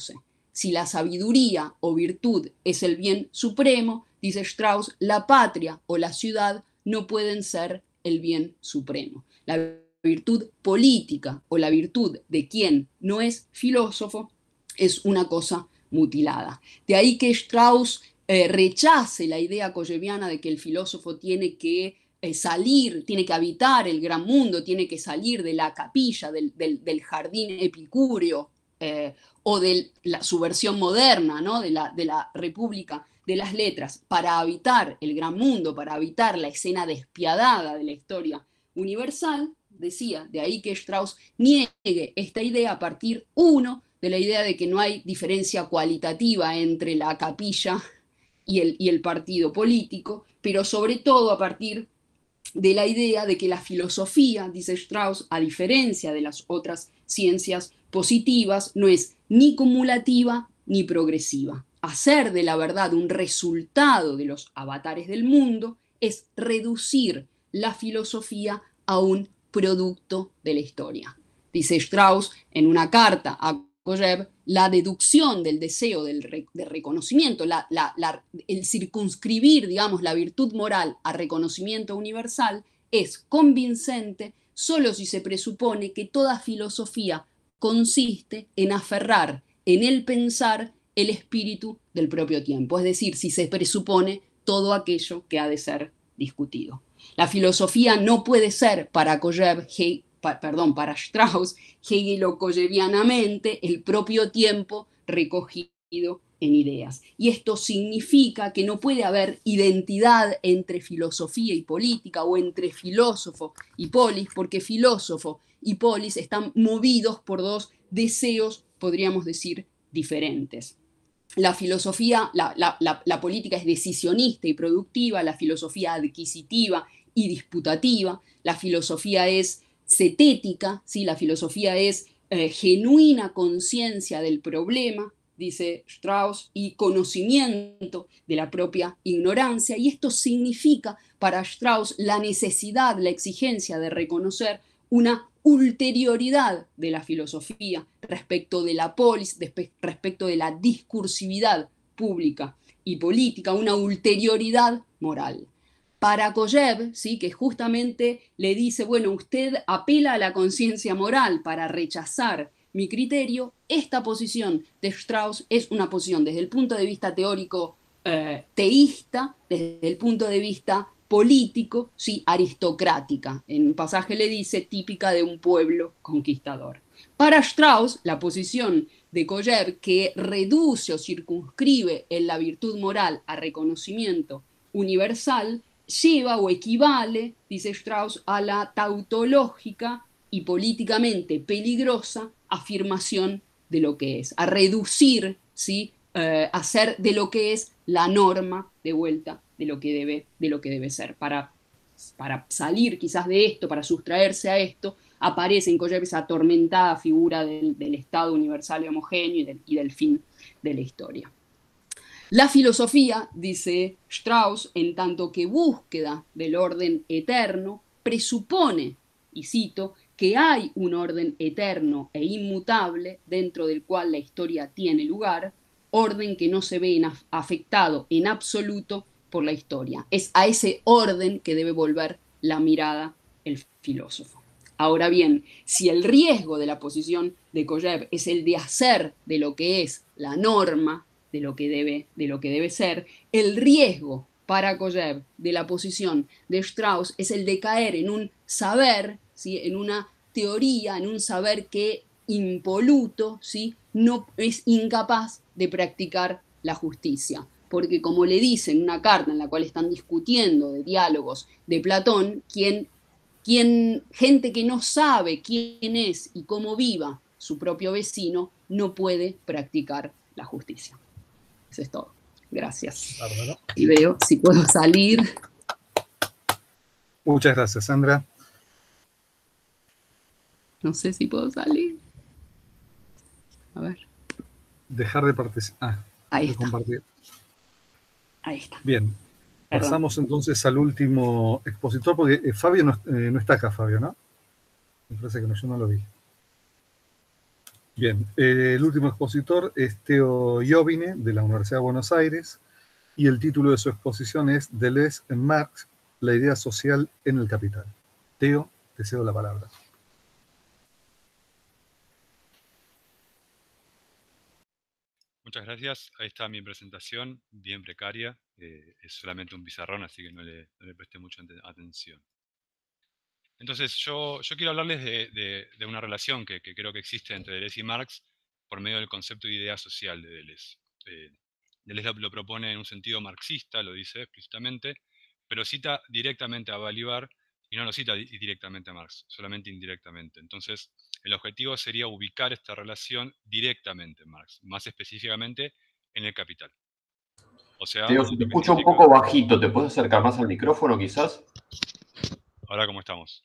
si la sabiduría o virtud es el bien supremo, dice Strauss, la patria o la ciudad no pueden ser el bien supremo. La virtud política o la virtud de quien no es filósofo es una cosa mutilada. De ahí que Strauss eh, rechace la idea coyeviana de que el filósofo tiene que eh, salir, tiene que habitar el gran mundo, tiene que salir de la capilla, del, del, del jardín epicúreo, eh, o de la, su versión moderna, ¿no? de, la, de la República de las Letras, para habitar el gran mundo, para habitar la escena despiadada de la historia universal, decía, de ahí que Strauss niegue esta idea a partir, uno, de la idea de que no hay diferencia cualitativa entre la capilla y el, y el partido político, pero sobre todo a partir de la idea de que la filosofía, dice Strauss, a diferencia de las otras ciencias positivas, no es ni cumulativa ni progresiva. Hacer de la verdad un resultado de los avatares del mundo es reducir la filosofía a un producto de la historia. Dice Strauss en una carta a Kojève, la deducción del deseo del re, de reconocimiento, la, la, la, el circunscribir, digamos, la virtud moral a reconocimiento universal es convincente solo si se presupone que toda filosofía consiste en aferrar en el pensar el espíritu del propio tiempo, es decir, si se presupone todo aquello que ha de ser discutido. La filosofía no puede ser para Kojève, He, pa, perdón, para Strauss, hegelo-kojevianamente el propio tiempo recogido en ideas. Y esto significa que no puede haber identidad entre filosofía y política o entre filósofo y polis, porque filósofo y polis están movidos por dos deseos, podríamos decir, diferentes. La filosofía, la, la, la, la política es decisionista y productiva, la filosofía adquisitiva y disputativa, la filosofía es cetética, ¿sí? La filosofía es eh, genuina conciencia del problema, dice Strauss, y conocimiento de la propia ignorancia, y esto significa para Strauss la necesidad, la exigencia de reconocer una ulterioridad de la filosofía respecto de la polis, respecto de la discursividad pública y política, una ulterioridad moral. Para Kojève, ¿sí? que justamente le dice, bueno, usted apela a la conciencia moral para rechazar mi criterio, esta posición de Strauss es una posición desde el punto de vista teórico eh, teísta, desde el punto de vista político, sí, aristocrática. En un pasaje le dice, típica de un pueblo conquistador. Para Strauss, la posición de Kojève, que reduce o circunscribe en la virtud moral a reconocimiento universal, lleva o equivale, dice Strauss, a la tautológica y políticamente peligrosa afirmación de lo que es, a reducir, ¿sí? eh, hacer de lo que es la norma de vuelta de lo que debe, de lo que debe ser. Para, para salir quizás de esto, para sustraerse a esto, aparece en Kojève esa atormentada figura del, del Estado universal y homogéneo y del, y del fin de la historia. La filosofía, dice Strauss, en tanto que búsqueda del orden eterno, presupone, y cito, que hay un orden eterno e inmutable dentro del cual la historia tiene lugar, orden que no se ve en afectado en absoluto por la historia. Es a ese orden que debe volver la mirada el filósofo. Ahora bien, si el riesgo de la posición de Kojève es el de hacer de lo que es la norma, de lo que debe, de lo que debe ser, el riesgo para Kojève de la posición de Strauss es el de caer en un saber, ¿sí? en una teoría, en un saber que impoluto, ¿sí? no es incapaz de practicar la justicia. Porque como le dice en una carta en la cual están discutiendo de diálogos de Platón, quien, quien, gente que no sabe quién es y cómo viva su propio vecino, no puede practicar la justicia. Eso es todo. Gracias. Bárbaro. Y veo si puedo salir. Muchas gracias, Sandra. No sé si puedo salir. A ver. Dejar de participar. Ah, ahí de está. Compartir. Ahí está. Bien. Perdón. Pasamos entonces al último expositor, porque eh, Fabio no, eh, no está acá, Fabio, ¿no? Me parece que no, yo no lo vi. Bien, eh, el último expositor es Theo Jovine, de la Universidad de Buenos Aires, y el título de su exposición es Deleuze en Marx, la idea social en el capital. Theo, te cedo la palabra. Muchas gracias. Ahí está mi presentación, bien precaria. Eh, es solamente un pizarrón, así que no le, no le presté mucha atención. Entonces, yo, yo quiero hablarles de, de, de una relación que, que creo que existe entre Deleuze y Marx por medio del concepto de idea social de Deleuze. Eh, Deleuze lo, lo propone en un sentido marxista, lo dice explícitamente, pero cita directamente a Balibar y no lo cita di directamente a Marx, solamente indirectamente. Entonces, el objetivo sería ubicar esta relación directamente en Marx, más específicamente en el Capital. O sea, Teo, se te lo que escucha un significa... poco bajito, ¿te puedes acercar más al micrófono quizás? Ahora, ¿cómo estamos?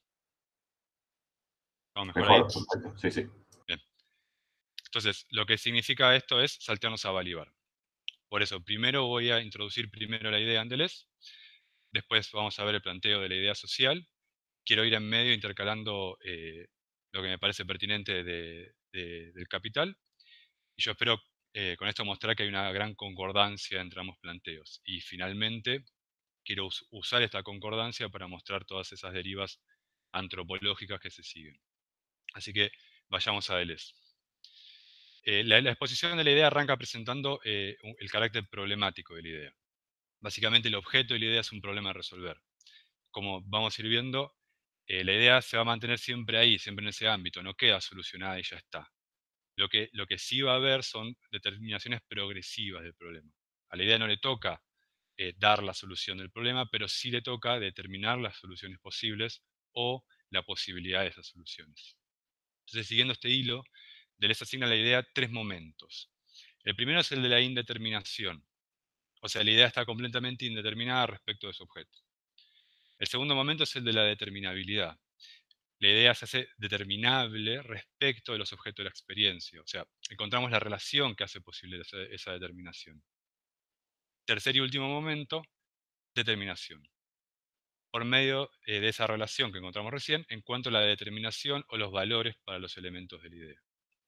¿Estamos mejor, Mejor, ahí? perfecto, sí, sí. Bien. Entonces, lo que significa esto es saltearnos a Balibar. Por eso, primero voy a introducir primero la idea en Deleuze, después vamos a ver el planteo de la idea social. Quiero ir en medio intercalando eh, lo que me parece pertinente de, de, del Capital, y yo espero eh, con esto mostrar que hay una gran concordancia entre ambos planteos. Y finalmente, quiero us usar esta concordancia para mostrar todas esas derivas antropológicas que se siguen. Así que vayamos a Deleuze. Eh, la, la exposición de la idea arranca presentando eh, un, el carácter problemático de la idea. Básicamente el objeto de la idea es un problema a resolver. Como vamos a ir viendo, eh, la idea se va a mantener siempre ahí, siempre en ese ámbito, no queda solucionada y ya está. Lo que, lo que sí va a haber son determinaciones progresivas del problema. A la idea no le toca eh, dar la solución del problema, pero sí le toca determinar las soluciones posibles o la posibilidad de esas soluciones. Entonces, siguiendo este hilo, Deleuze asigna a la idea tres momentos. El primero es el de la indeterminación, o sea, la idea está completamente indeterminada respecto de su objeto. El segundo momento es el de la determinabilidad. La idea se hace determinable respecto de los objetos de la experiencia, o sea, encontramos la relación que hace posible esa, esa determinación. Tercer y último momento, determinación. Por medio eh, de esa relación que encontramos recién, encuentro la determinación o los valores para los elementos de la idea.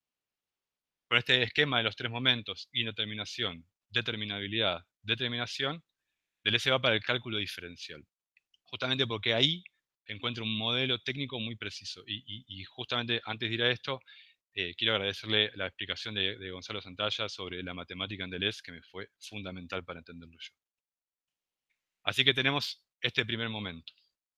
Con este esquema de los tres momentos, indeterminación, determinabilidad, determinación, Deleuze va para el cálculo diferencial. Justamente porque ahí encuentro un modelo técnico muy preciso. Y, y, y justamente antes de ir a esto, eh, quiero agradecerle la explicación de, de Gonzalo Santalla sobre la matemática en Deleuze, que me fue fundamental para entenderlo yo. Así que tenemos este primer momento.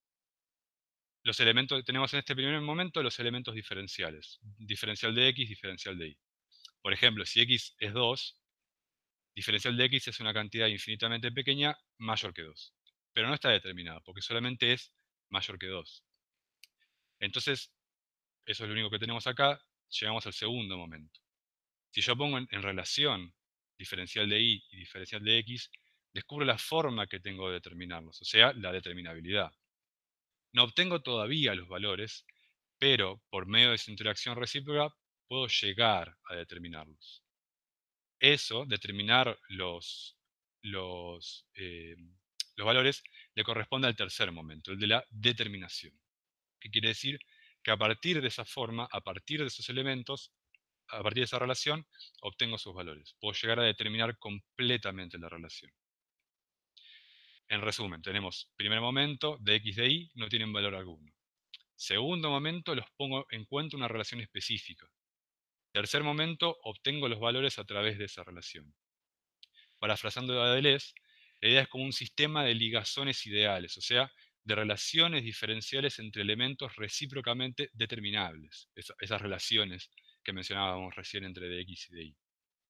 Los elementos, tenemos en este primer momento los elementos diferenciales. Diferencial de X, diferencial de Y. Por ejemplo, si X es dos, diferencial de X es una cantidad infinitamente pequeña mayor que dos. Pero no está determinada, porque solamente es mayor que dos. Entonces, eso es lo único que tenemos acá. Llegamos al segundo momento. Si yo pongo en, en relación diferencial de Y y diferencial de X, descubro la forma que tengo de determinarlos, o sea, la determinabilidad. No obtengo todavía los valores, pero por medio de esa interacción recíproca puedo llegar a determinarlos. Eso, determinar los, los, eh, los valores, le corresponde al tercer momento, el de la determinación. ¿Qué quiere decir? Que a partir de esa forma, a partir de esos elementos, a partir de esa relación, obtengo sus valores. Puedo llegar a determinar completamente la relación. En resumen, tenemos primer momento, de X de Y, no tienen valor alguno. Segundo momento, los pongo en cuenta una relación específica. Tercer momento, obtengo los valores a través de esa relación. Parafrasando a Deleuze, la idea es como un sistema de ligazones ideales, o sea, de relaciones diferenciales entre elementos recíprocamente determinables, esa, esas relaciones que mencionábamos recién entre de X y de Y.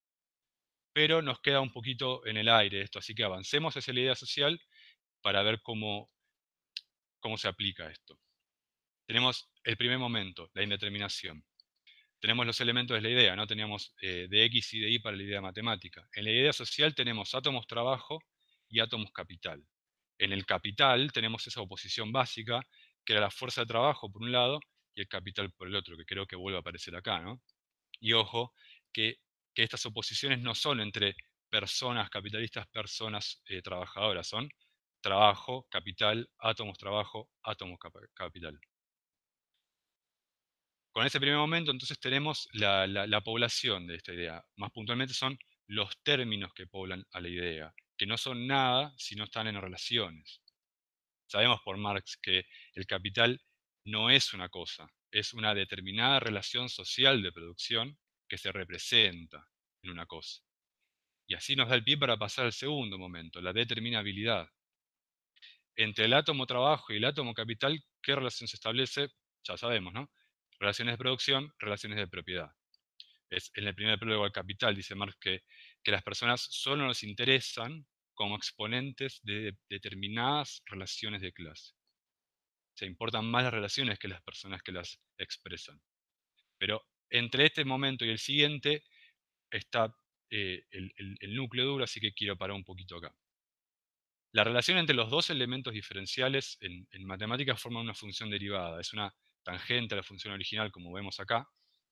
Pero nos queda un poquito en el aire esto, así que avancemos hacia la idea social para ver cómo, cómo se aplica esto. Tenemos el primer momento, la indeterminación. Tenemos los elementos de la idea, ¿no? Teníamos eh, de X y de Y para la idea matemática. En la idea social tenemos átomos trabajo y átomos capital. En el capital tenemos esa oposición básica, que era la fuerza de trabajo por un lado y el capital por el otro, que creo que vuelve a aparecer acá, ¿no? Y ojo, que, que estas oposiciones no son entre personas capitalistas, personas eh, trabajadoras, son trabajo, capital, átomos trabajo, átomos cap capital. Con ese primer momento, entonces, tenemos la, la, la población de esta idea. Más puntualmente son los términos que poblan a la idea, que no son nada si no están en relaciones. Sabemos por Marx que el capital no es una cosa, es una determinada relación social de producción que se representa en una cosa. Y así nos da el pie para pasar al segundo momento, la determinabilidad. Entre el átomo trabajo y el átomo capital, ¿qué relación se establece? Ya sabemos, ¿no? Relaciones de producción, relaciones de propiedad. Es, en el primer prólogo al capital dice Marx que, que las personas solo nos interesan como exponentes de determinadas relaciones de clase. Se importan más las relaciones que las personas que las expresan. Pero entre este momento y el siguiente está eh, el, el, el núcleo duro, así que quiero parar un poquito acá. La relación entre los dos elementos diferenciales en, en matemáticas forma una función derivada. Es una tangente a la función original, como vemos acá,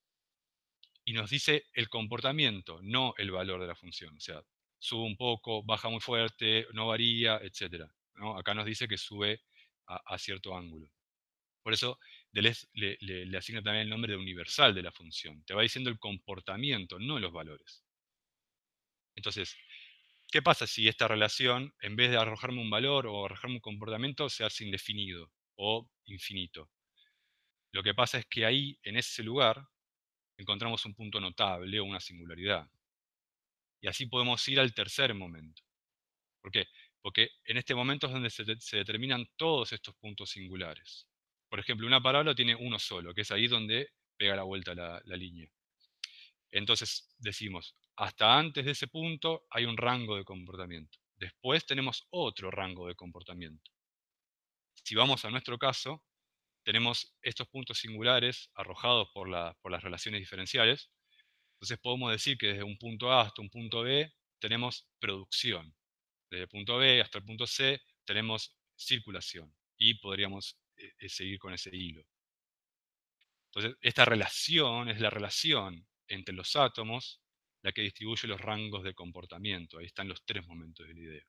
y nos dice el comportamiento, no el valor de la función. O sea, sube un poco, baja muy fuerte, no varía, etcétera, ¿no? Acá nos dice que sube a, a cierto ángulo. Por eso Deleuze le, le, le asigna también el nombre de universal de la función. Te va diciendo el comportamiento, no los valores. Entonces, ¿qué pasa si esta relación, en vez de arrojarme un valor o arrojarme un comportamiento, se hace indefinido o infinito? Lo que pasa es que ahí, en ese lugar, encontramos un punto notable o una singularidad. Y así podemos ir al tercer momento. ¿Por qué? Porque en este momento es donde se, de- se determinan todos estos puntos singulares. Por ejemplo, una parábola tiene uno solo, que es ahí donde pega la vuelta la, la línea. Entonces decimos, hasta antes de ese punto hay un rango de comportamiento. Después tenemos otro rango de comportamiento. Si vamos a nuestro caso, tenemos estos puntos singulares arrojados por, la- por las relaciones diferenciales. Entonces podemos decir que desde un punto A hasta un punto B tenemos producción. Desde el punto B hasta el punto C tenemos circulación. Y podríamos eh, eh, seguir con ese hilo. Entonces, esta relación es la relación entre los átomos la que distribuye los rangos de comportamiento. Ahí están los tres momentos de la idea.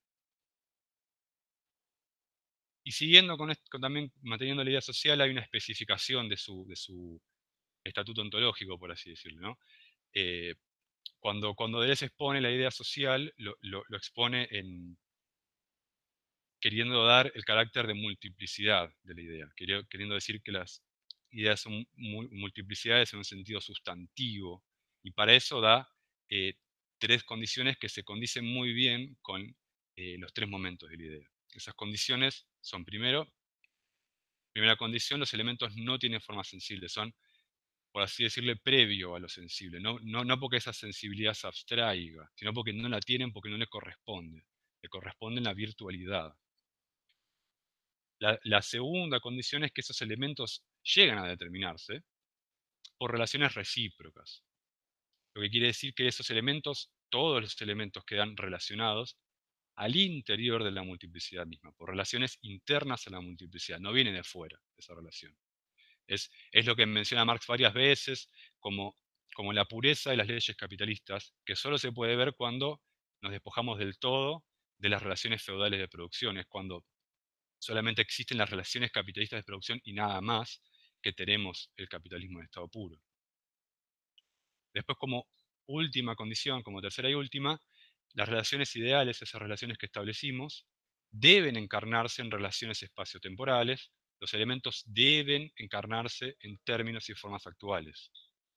Y siguiendo con, esto, con también manteniendo la idea social, hay una especificación de su, de su estatuto ontológico, por así decirlo, ¿no? Eh, cuando, cuando Deleuze expone la idea social, lo, lo, lo expone en, queriendo dar el carácter de multiplicidad de la idea, queriendo decir que las ideas son multiplicidades en un sentido sustantivo, y para eso da eh, tres condiciones que se condicen muy bien con eh, los tres momentos de la idea. Esas condiciones son, primero, primera condición, los elementos no tienen forma sensible, son, por así decirle, previo a lo sensible, no, no, no porque esa sensibilidad se abstraiga, sino porque no la tienen, porque no le corresponde, le corresponde en la virtualidad. La, la segunda condición es que esos elementos llegan a determinarse por relaciones recíprocas. Lo que quiere decir que esos elementos, todos los elementos quedan relacionados al interior de la multiplicidad misma, por relaciones internas a la multiplicidad, no viene de fuera esa relación. Es, es lo que menciona Marx varias veces como, como la pureza de las leyes capitalistas, que solo se puede ver cuando nos despojamos del todo de las relaciones feudales de producción, es cuando solamente existen las relaciones capitalistas de producción y nada más, que tenemos el capitalismo en estado puro. Después, como última condición, como tercera y última, las relaciones ideales, esas relaciones que establecimos, deben encarnarse en relaciones espaciotemporales, los elementos deben encarnarse en términos y formas actuales.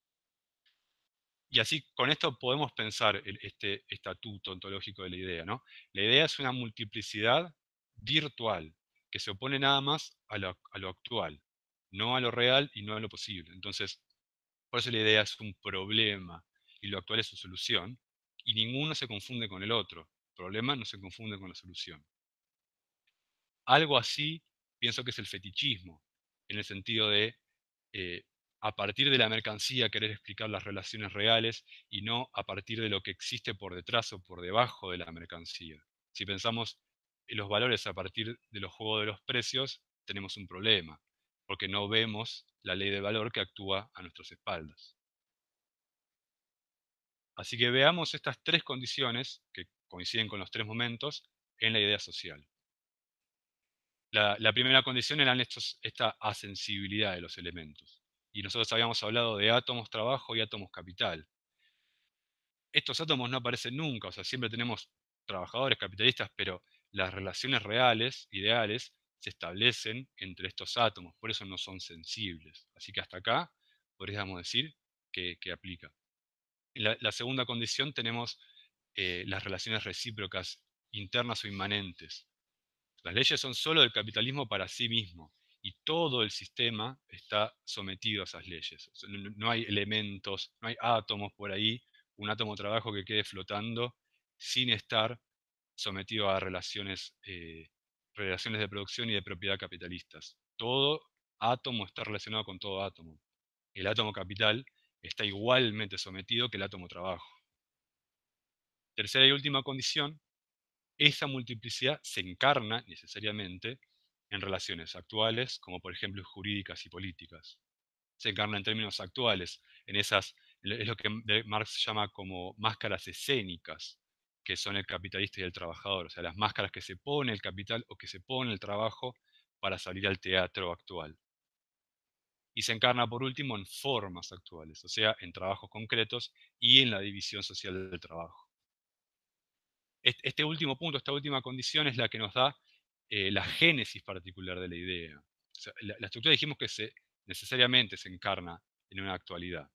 Y así, con esto podemos pensar el, este estatuto ontológico de la idea, ¿no? La idea es una multiplicidad virtual, que se opone nada más a lo, a lo actual, no a lo real y no a lo posible. Entonces, por eso la idea es un problema y lo actual es su solución, y ninguno se confunde con el otro. El problema no se confunde con la solución. Algo así pienso que es el fetichismo, en el sentido de, eh, a partir de la mercancía, querer explicar las relaciones reales y no a partir de lo que existe por detrás o por debajo de la mercancía. Si pensamos en los valores a partir de los juegos de los precios, tenemos un problema, porque no vemos la ley del valor que actúa a nuestras espaldas. Así que veamos estas tres condiciones, que coinciden con los tres momentos, en la idea social. La, la primera condición era estos, esta asensibilidad de los elementos. y nosotros habíamos hablado de átomos trabajo y átomos capital. Estos átomos no aparecen nunca, o sea, siempre tenemos trabajadores capitalistas, pero las relaciones reales, ideales, se establecen entre estos átomos, por eso no son sensibles. Así que hasta acá podríamos decir que, que aplica. En la, la segunda condición tenemos eh, las relaciones recíprocas internas o inmanentes. Las leyes son solo del capitalismo para sí mismo, y todo el sistema está sometido a esas leyes. O sea, no, no hay elementos, no hay átomos por ahí, un átomo de trabajo que quede flotando sin estar sometido a relaciones, eh, relaciones de producción y de propiedad capitalistas. Todo átomo está relacionado con todo átomo. El átomo capital está igualmente sometido que el átomo trabajo. Tercera y última condición, esa multiplicidad se encarna necesariamente en relaciones actuales, como por ejemplo jurídicas y políticas. Se encarna en términos actuales, en esas, es lo que Marx llama como máscaras escénicas, que son el capitalista y el trabajador, o sea, las máscaras que se pone el capital o que se pone el trabajo para salir al teatro actual. Y se encarna por último en formas actuales, o sea, en trabajos concretos y en la división social del trabajo. Este último punto, esta última condición es la que nos da eh, la génesis particular de la idea. O sea, la, la estructura dijimos que se, necesariamente se encarna en una actualidad,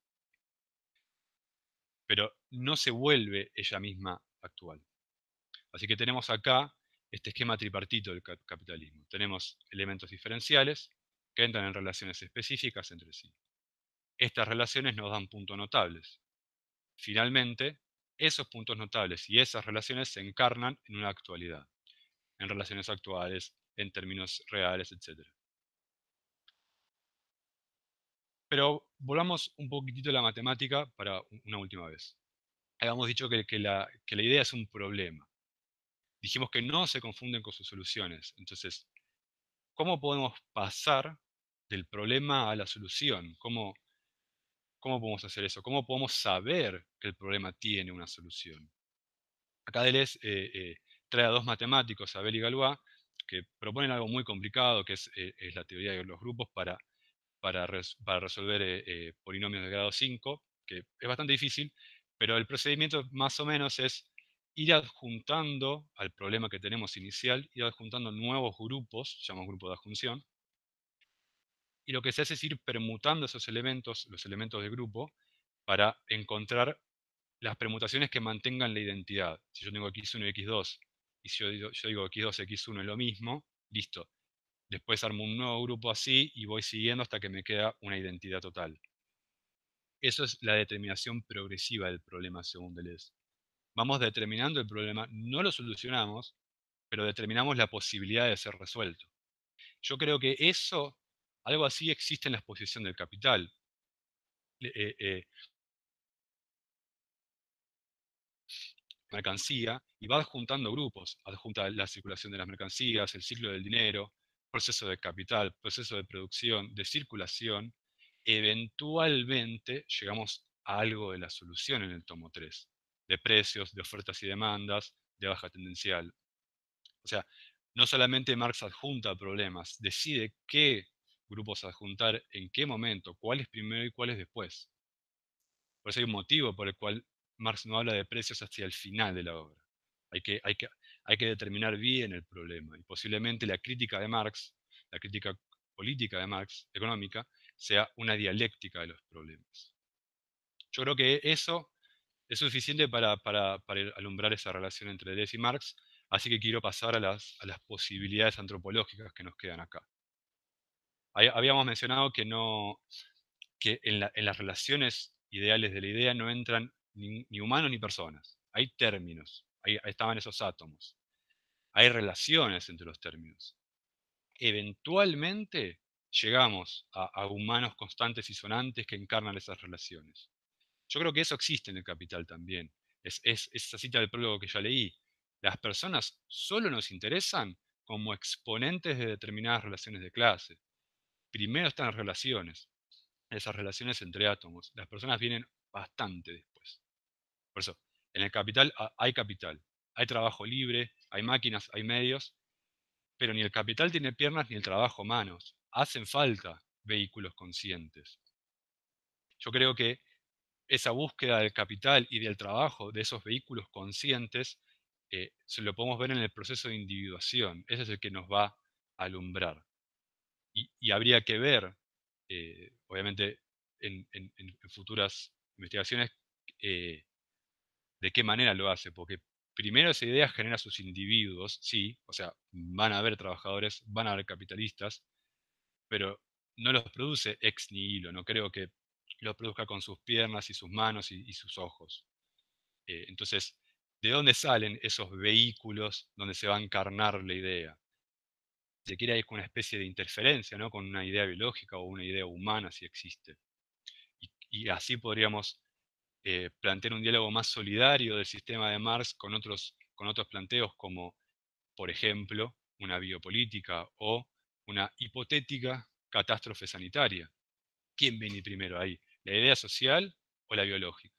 pero no se vuelve ella misma actual. Así que tenemos acá este esquema tripartito del capitalismo. Tenemos elementos diferenciales que entran en relaciones específicas entre sí. Estas relaciones nos dan puntos notables. Finalmente, esos puntos notables y esas relaciones se encarnan en una actualidad, en relaciones actuales, en términos reales, etcétera. Pero volvamos un poquitito a la matemática para una última vez. Habíamos dicho que, que, la, que la idea es un problema. Dijimos que no se confunden con sus soluciones. Entonces, ¿cómo podemos pasar del problema a la solución? ¿Cómo, cómo podemos hacer eso? ¿Cómo podemos saber que el problema tiene una solución? Acá Deleuze eh, eh, trae a dos matemáticos, Abel y Galois, que proponen algo muy complicado, que es, eh, es la teoría de los grupos para, para, res, para resolver eh, eh, polinomios de grado cinco, que es bastante difícil, pero el procedimiento más o menos es ir adjuntando al problema que tenemos inicial, ir adjuntando nuevos grupos, llamamos grupo de adjunción, y lo que se hace es ir permutando esos elementos, los elementos del grupo, para encontrar las permutaciones que mantengan la identidad. Si yo tengo equis uno y equis dos, y si yo digo, yo digo equis dos, equis uno es lo mismo, listo. Después armo un nuevo grupo así y voy siguiendo hasta que me queda una identidad total. Eso es la determinación progresiva del problema según Deleuze. Vamos determinando el problema, no lo solucionamos, pero determinamos la posibilidad de ser resuelto. Yo creo que eso, algo así existe en la exposición del capital. Eh, eh, mercancía y va adjuntando grupos, adjunta la circulación de las mercancías, el ciclo del dinero, proceso de capital, proceso de producción, de circulación. Eventualmente llegamos a algo de la solución en el tomo tres, de precios, de ofertas y demandas, de baja tendencial. O sea, no solamente Marx adjunta problemas, decide qué grupos adjuntar, en qué momento, cuáles primero y cuáles después. Por eso hay un motivo por el cual Marx no habla de precios hasta el final de la obra. Hay que, hay que, hay que determinar bien el problema. Y posiblemente la crítica de Marx, la crítica política de Marx, económica, sea una dialéctica de los problemas. Yo creo que eso es suficiente para, para, para alumbrar esa relación entre Deleuze y Marx, así que quiero pasar a las, a las posibilidades antropológicas que nos quedan acá. Habíamos mencionado que, no, que en, la, en las relaciones ideales de la idea no entran ni, ni humanos ni personas. Hay términos, ahí, ahí estaban esos átomos. Hay relaciones entre los términos. Eventualmente llegamos a, a humanos constantes y sonantes que encarnan esas relaciones. Yo creo que eso existe en el Capital también. Es, es esa cita del prólogo que ya leí. Las personas solo nos interesan como exponentes de determinadas relaciones de clase. Primero están las relaciones, esas relaciones entre átomos. Las personas vienen bastante después. Por eso, en el capital hay capital, hay trabajo libre, hay máquinas, hay medios, pero ni el capital tiene piernas ni el trabajo manos. Hacen falta vehículos conscientes. Yo creo que esa búsqueda del capital y del trabajo, de esos vehículos conscientes, eh, se lo podemos ver en el proceso de individuación. Ese es el que nos va a alumbrar. Y, y habría que ver, eh, obviamente, en, en, en, futuras investigaciones, eh, de qué manera lo hace, porque primero esa idea genera sus individuos, sí, o sea, van a haber trabajadores, van a haber capitalistas, pero no los produce ex nihilo, no creo que los produzca con sus piernas y sus manos y, y sus ojos. Eh, entonces, ¿de dónde salen esos vehículos donde se va a encarnar la idea? Se quiere ir con una especie de interferencia, ¿no? Con una idea biológica o una idea humana, si existe. Y, y así podríamos eh, plantear un diálogo más solidario del sistema de Marx con otros, con otros planteos como, por ejemplo, una biopolítica o una hipotética catástrofe sanitaria. ¿Quién viene primero ahí? ¿La idea social o la biológica?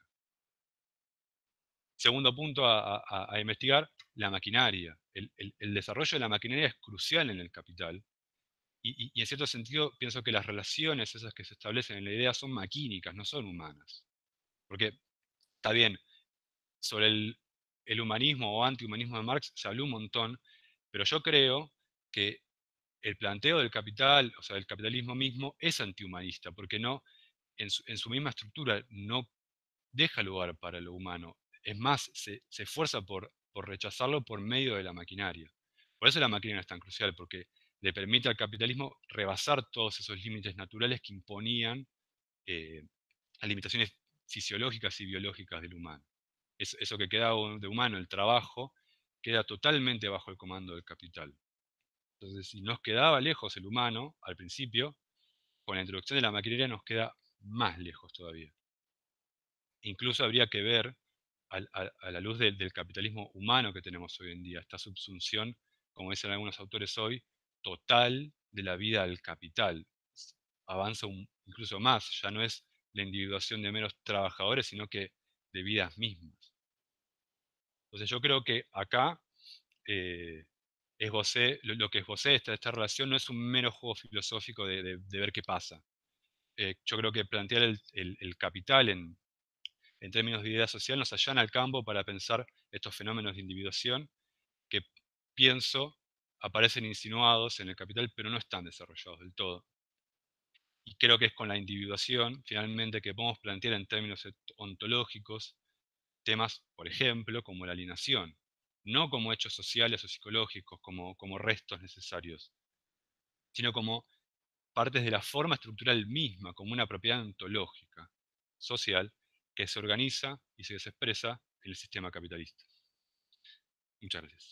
Segundo punto a, a, a investigar, la maquinaria. El, el, el desarrollo de la maquinaria es crucial en el capital. Y, y, y en cierto sentido pienso que las relaciones esas que se establecen en la idea son maquínicas, no son humanas. Porque está bien, sobre el, el humanismo o antihumanismo de Marx se habló un montón, pero yo creo que el planteo del capital, o sea, del capitalismo mismo, es antihumanista, porque no, en su, en su misma estructura no deja lugar para lo humano. Es más, se, se esfuerza por, por rechazarlo por medio de la maquinaria. Por eso la maquinaria es tan crucial, porque le permite al capitalismo rebasar todos esos límites naturales que imponían eh, las limitaciones fisiológicas y biológicas del humano. Es, eso que queda de humano, el trabajo, queda totalmente bajo el comando del capital. Entonces, si nos quedaba lejos el humano al principio, con la introducción de la maquinaria nos queda más lejos todavía. Incluso habría que ver, a, a, a la luz de, del capitalismo humano que tenemos hoy en día, esta subsunción, como dicen algunos autores hoy, total de la vida al capital. Avanza un, incluso más, ya no es la individuación de meros trabajadores, sino que de vidas mismas. Entonces yo creo que acá eh, esbocé, lo, lo que esbocé esta, esta relación no es un mero juego filosófico de, de, de ver qué pasa. Eh, yo creo que plantear el, el, el capital en, en términos de idea social nos allana al campo para pensar estos fenómenos de individuación que pienso aparecen insinuados en el capital, pero no están desarrollados del todo. Y creo que es con la individuación, finalmente, que podemos plantear en términos ontológicos temas, por ejemplo, como la alienación, no como hechos sociales o psicológicos, como, como restos necesarios, sino como partes de la forma estructural misma, como una propiedad ontológica, social, que se organiza y se expresa en el sistema capitalista. Muchas gracias.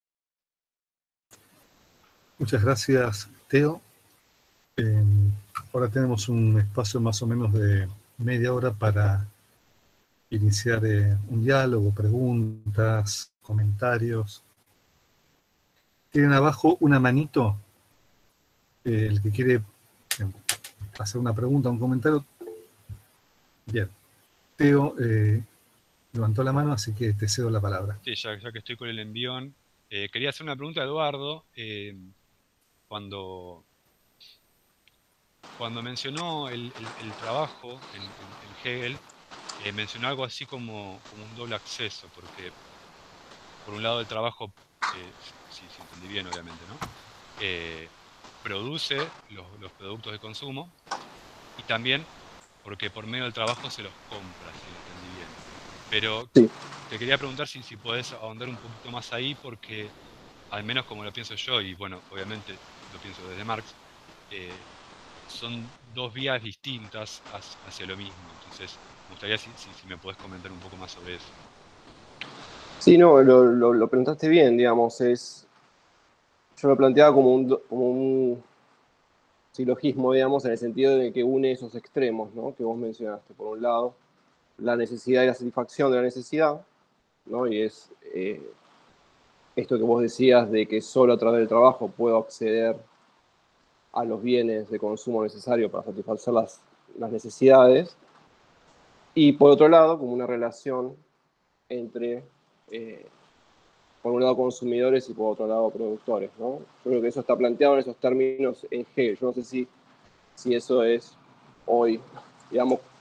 Muchas gracias, Teo. Eh, ahora tenemos un espacio más o menos de media hora para iniciar eh, un diálogo, preguntas, comentarios. Tienen abajo una manito, eh, el que quiere eh, hacer una pregunta, un comentario. Bien, Teo eh, levantó la mano, así que te cedo la palabra. Sí, ya, ya que estoy con el envión, eh, quería hacer una pregunta a Eduardo. Eh, cuando, cuando mencionó el, el, el trabajo en, en, en Hegel, eh, mencionó algo así como, como un doble acceso, porque por un lado el trabajo, eh, si, si entendí bien obviamente, ¿no? Eh, produce los, los productos de consumo y también porque por medio del trabajo se los compra, si lo entendí bien. Pero Sí. te quería preguntar si, si podés ahondar un poquito más ahí, porque al menos como lo pienso yo, y bueno, obviamente lo pienso desde Marx, eh, son dos vías distintas hacia lo mismo. Entonces, me gustaría si, si, si me podés comentar un poco más sobre eso. Sí, no, lo, lo, lo preguntaste bien, digamos, es... Yo lo planteaba como un, como un silogismo, digamos, en el sentido de que une esos extremos, ¿no? Que vos mencionaste. Por un lado, la necesidad y la satisfacción de la necesidad, ¿no? Y es eh, esto que vos decías de que solo a través del trabajo puedo acceder a los bienes de consumo necesarios para satisfacer las, las necesidades. Y por otro lado, como una relación entre, eh, por un lado, consumidores y por otro lado, productores, ¿no? Yo creo que eso está planteado en esos términos en Hegel. Yo no sé si, si eso es hoy, digamos,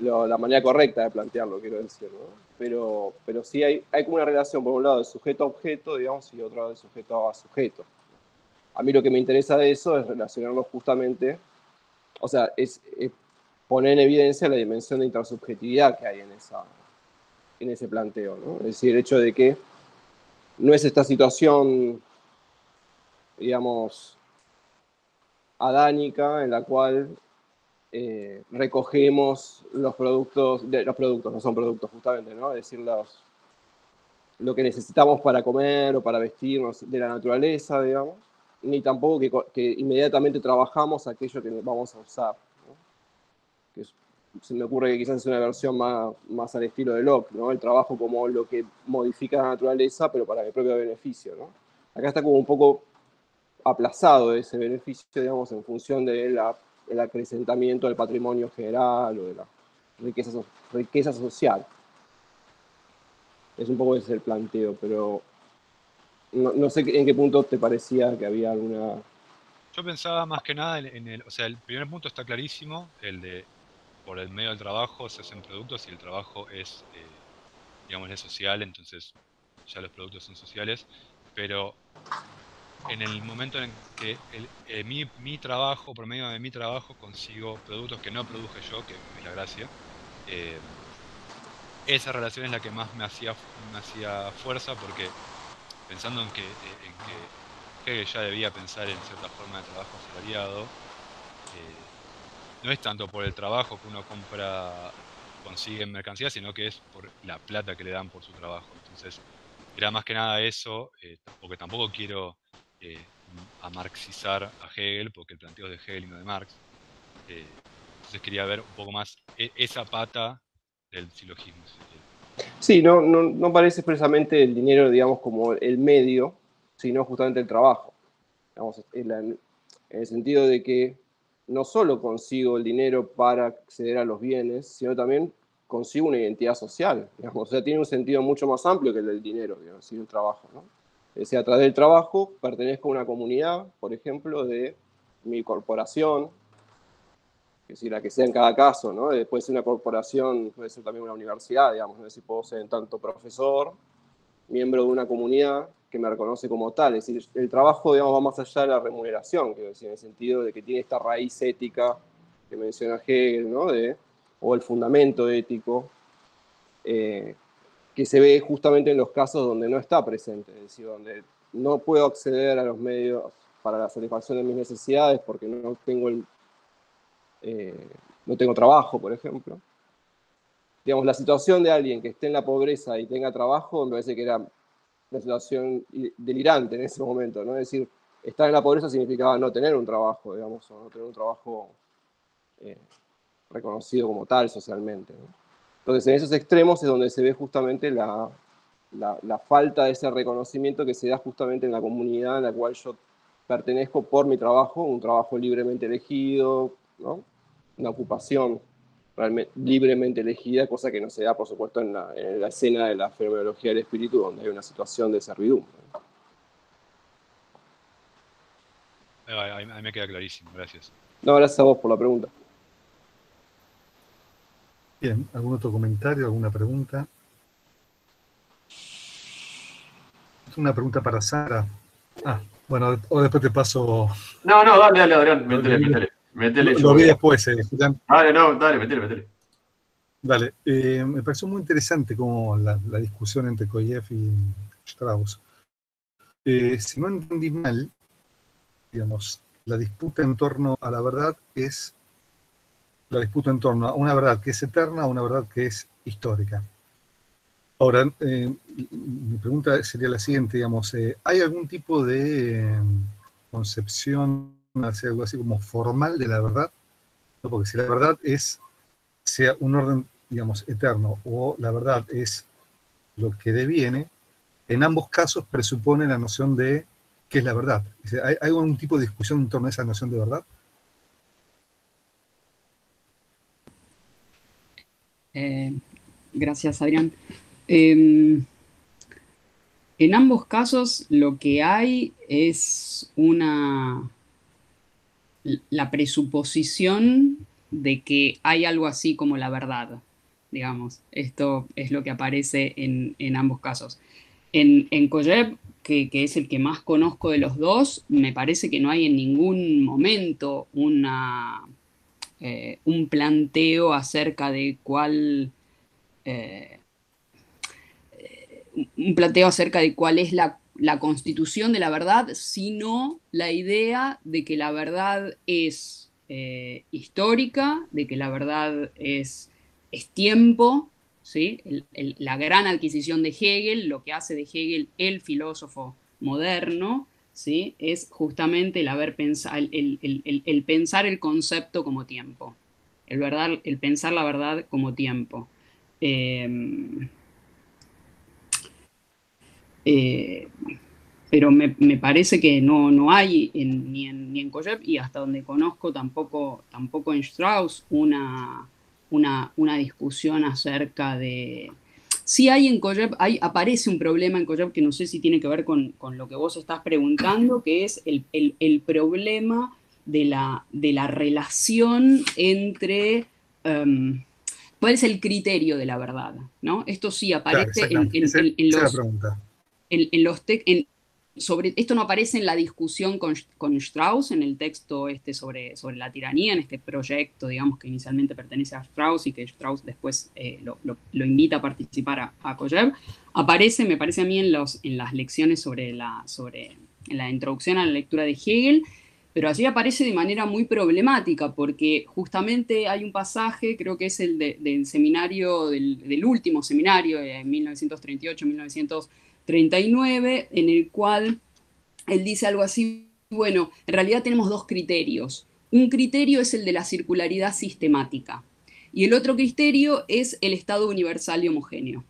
lo, la manera correcta de plantearlo, quiero decir, ¿no? Pero, pero sí hay, hay como una relación, por un lado, de sujeto a objeto, digamos, y otro de sujeto a sujeto. A mí lo que me interesa de eso es relacionarlo justamente, o sea, es, es poner en evidencia la dimensión de intersubjetividad que hay en, esa, en ese planteo, ¿no? Es decir, el hecho de que no es esta situación, digamos, adánica en la cual eh, recogemos los productos, de, los productos, no son productos justamente, ¿no? Es decir, los, lo que necesitamos para comer o para vestirnos de la naturaleza, digamos, ni tampoco que, que inmediatamente trabajamos aquello que vamos a usar, ¿no? Que es, se me ocurre que quizás es una versión más, más al estilo de Locke, ¿no? El trabajo como lo que modifica la naturaleza, pero para mi propio beneficio, ¿no? Acá está como un poco aplazado ese beneficio, digamos, en función del de acrecentamiento del patrimonio general o de la riqueza, riqueza social. Es un poco ese el planteo, pero no, no sé en qué punto te parecía que había alguna... Yo pensaba más que nada en, en el, o sea, el primer punto está clarísimo, el de por el medio del trabajo se hacen productos y el trabajo es, eh, digamos, es social, entonces ya los productos son sociales, pero en el momento en que el, eh, mi, mi trabajo, por medio de mi trabajo, consigo productos que no produje yo, que es la gracia, eh, esa relación es la que más me hacía, me hacía fuerza, porque pensando en que, eh, en que Hegel ya debía pensar en cierta forma de trabajo asalariado, eh, no es tanto por el trabajo que uno compra, consigue en mercancía, sino que es por la plata que le dan por su trabajo. Entonces, era más que nada eso, eh, porque tampoco quiero eh, amarxizar a Hegel, porque el planteo es de Hegel y no de Marx. Eh, entonces quería ver un poco más e esa pata del silogismo, si se quiere. Sí, no, no, no parece expresamente el dinero, digamos, como el medio, sino justamente el trabajo. Digamos, en, la, en el sentido de que no solo consigo el dinero para acceder a los bienes, sino también consigo una identidad social. Digamos, o sea, tiene un sentido mucho más amplio que el del dinero, digamos, y el trabajo, ¿no? Es decir, a través del trabajo pertenezco a una comunidad, por ejemplo, de mi corporación, que si la que sea en cada caso, ¿no? Puede ser una corporación, puede ser también una universidad, digamos, ¿no? Es decir, puedo ser en tanto profesor, miembro de una comunidad que me reconoce como tal. Es decir, el trabajo, digamos, va más allá de la remuneración, quiero decir, en el sentido de que tiene esta raíz ética que menciona Hegel, ¿no? De, o el fundamento ético, eh, que se ve justamente en los casos donde no está presente, es decir, donde no puedo acceder a los medios para la satisfacción de mis necesidades porque no tengo el Eh, no tengo trabajo, por ejemplo. Digamos, la situación de alguien que esté en la pobreza y tenga trabajo, me parece que era una situación delirante en ese momento, ¿no? Es decir, estar en la pobreza significaba no tener un trabajo, digamos, o no tener un trabajo eh, reconocido como tal socialmente, ¿no? Entonces, en esos extremos es donde se ve justamente la, la, la falta de ese reconocimiento que se da justamente en la comunidad en la cual yo pertenezco por mi trabajo, un trabajo libremente elegido, ¿no? Una ocupación realmente, libremente elegida, cosa que no se da, por supuesto, en la, en la escena de la fenomenología del espíritu, donde hay una situación de servidumbre. Ahí, ahí me queda clarísimo, gracias. No, gracias a vos por la pregunta. Bien, ¿algún otro comentario, alguna pregunta? Una pregunta para Sara. Ah, bueno, o después te paso... No, no, dale, dale, Adrián, métele, métele. métele Lo, lo vi después, eh, Dale, no, dale, métele, métele. Dale, eh, me pareció muy interesante como la, la discusión entre Koyev y Strauss. Eh, si no entendí mal, digamos, la disputa en torno a la verdad es la disputa en torno a una verdad que es eterna, a una verdad que es histórica. Ahora, eh, mi pregunta sería la siguiente, digamos, eh, ¿hay algún tipo de eh, concepción, algo así como formal de la verdad? ¿No? Porque si la verdad es, sea un orden, digamos, eterno, o la verdad es lo que deviene, en ambos casos presupone la noción de qué es la verdad. ¿Hay, hay algún tipo de discusión en torno a esa noción de verdad? Eh, gracias, Adrián. Eh, en ambos casos lo que hay es una... la presuposición de que hay algo así como la verdad, digamos. Esto es lo que aparece en, en ambos casos. En, en Kojève, que, que es el que más conozco de los dos, me parece que no hay en ningún momento una, eh, un planteo acerca de cuál... Eh, un planteo acerca de cuál es la, la constitución de la verdad, sino la idea de que la verdad es eh, histórica, de que la verdad es, es tiempo, ¿sí? El, el, la gran adquisición de Hegel, lo que hace de Hegel el filósofo moderno, ¿sí? Es justamente el, haber pensado, el, el, el, el pensar el concepto como tiempo, el, verdad, el pensar la verdad como tiempo. Eh, Eh, pero me, me, parece que no, no hay en, ni en, ni en Kojève, y hasta donde conozco tampoco, tampoco en Strauss, una, una, una discusión acerca de... Sí hay en Kojève, hay, aparece un problema en Kojève que no sé si tiene que ver con, con lo que vos estás preguntando, que es el, el, el problema de la, de la relación entre... Um, ¿cuál es el criterio de la verdad? ¿No? Esto sí aparece claro, en, en, esa, en, en esa los... es la pregunta. En, en los en, sobre, esto no aparece en la discusión con, con Strauss, en el texto este sobre, sobre la tiranía, en este proyecto, digamos, que inicialmente pertenece a Strauss y que Strauss después eh, lo, lo, lo invita a participar a, a Kojève. Aparece, me parece a mí, en, los, en las lecciones sobre la, sobre, en la introducción a la lectura de Hegel, pero allí aparece de manera muy problemática, porque justamente hay un pasaje, creo que es el de, del seminario, del, del último seminario, en mil novecientos treinta y ocho mil novecientos treinta y nueve, en el cual él dice algo así, bueno, en realidad tenemos dos criterios. Un criterio es el de la circularidad sistemática y el otro criterio es el estado universal y homogéneo.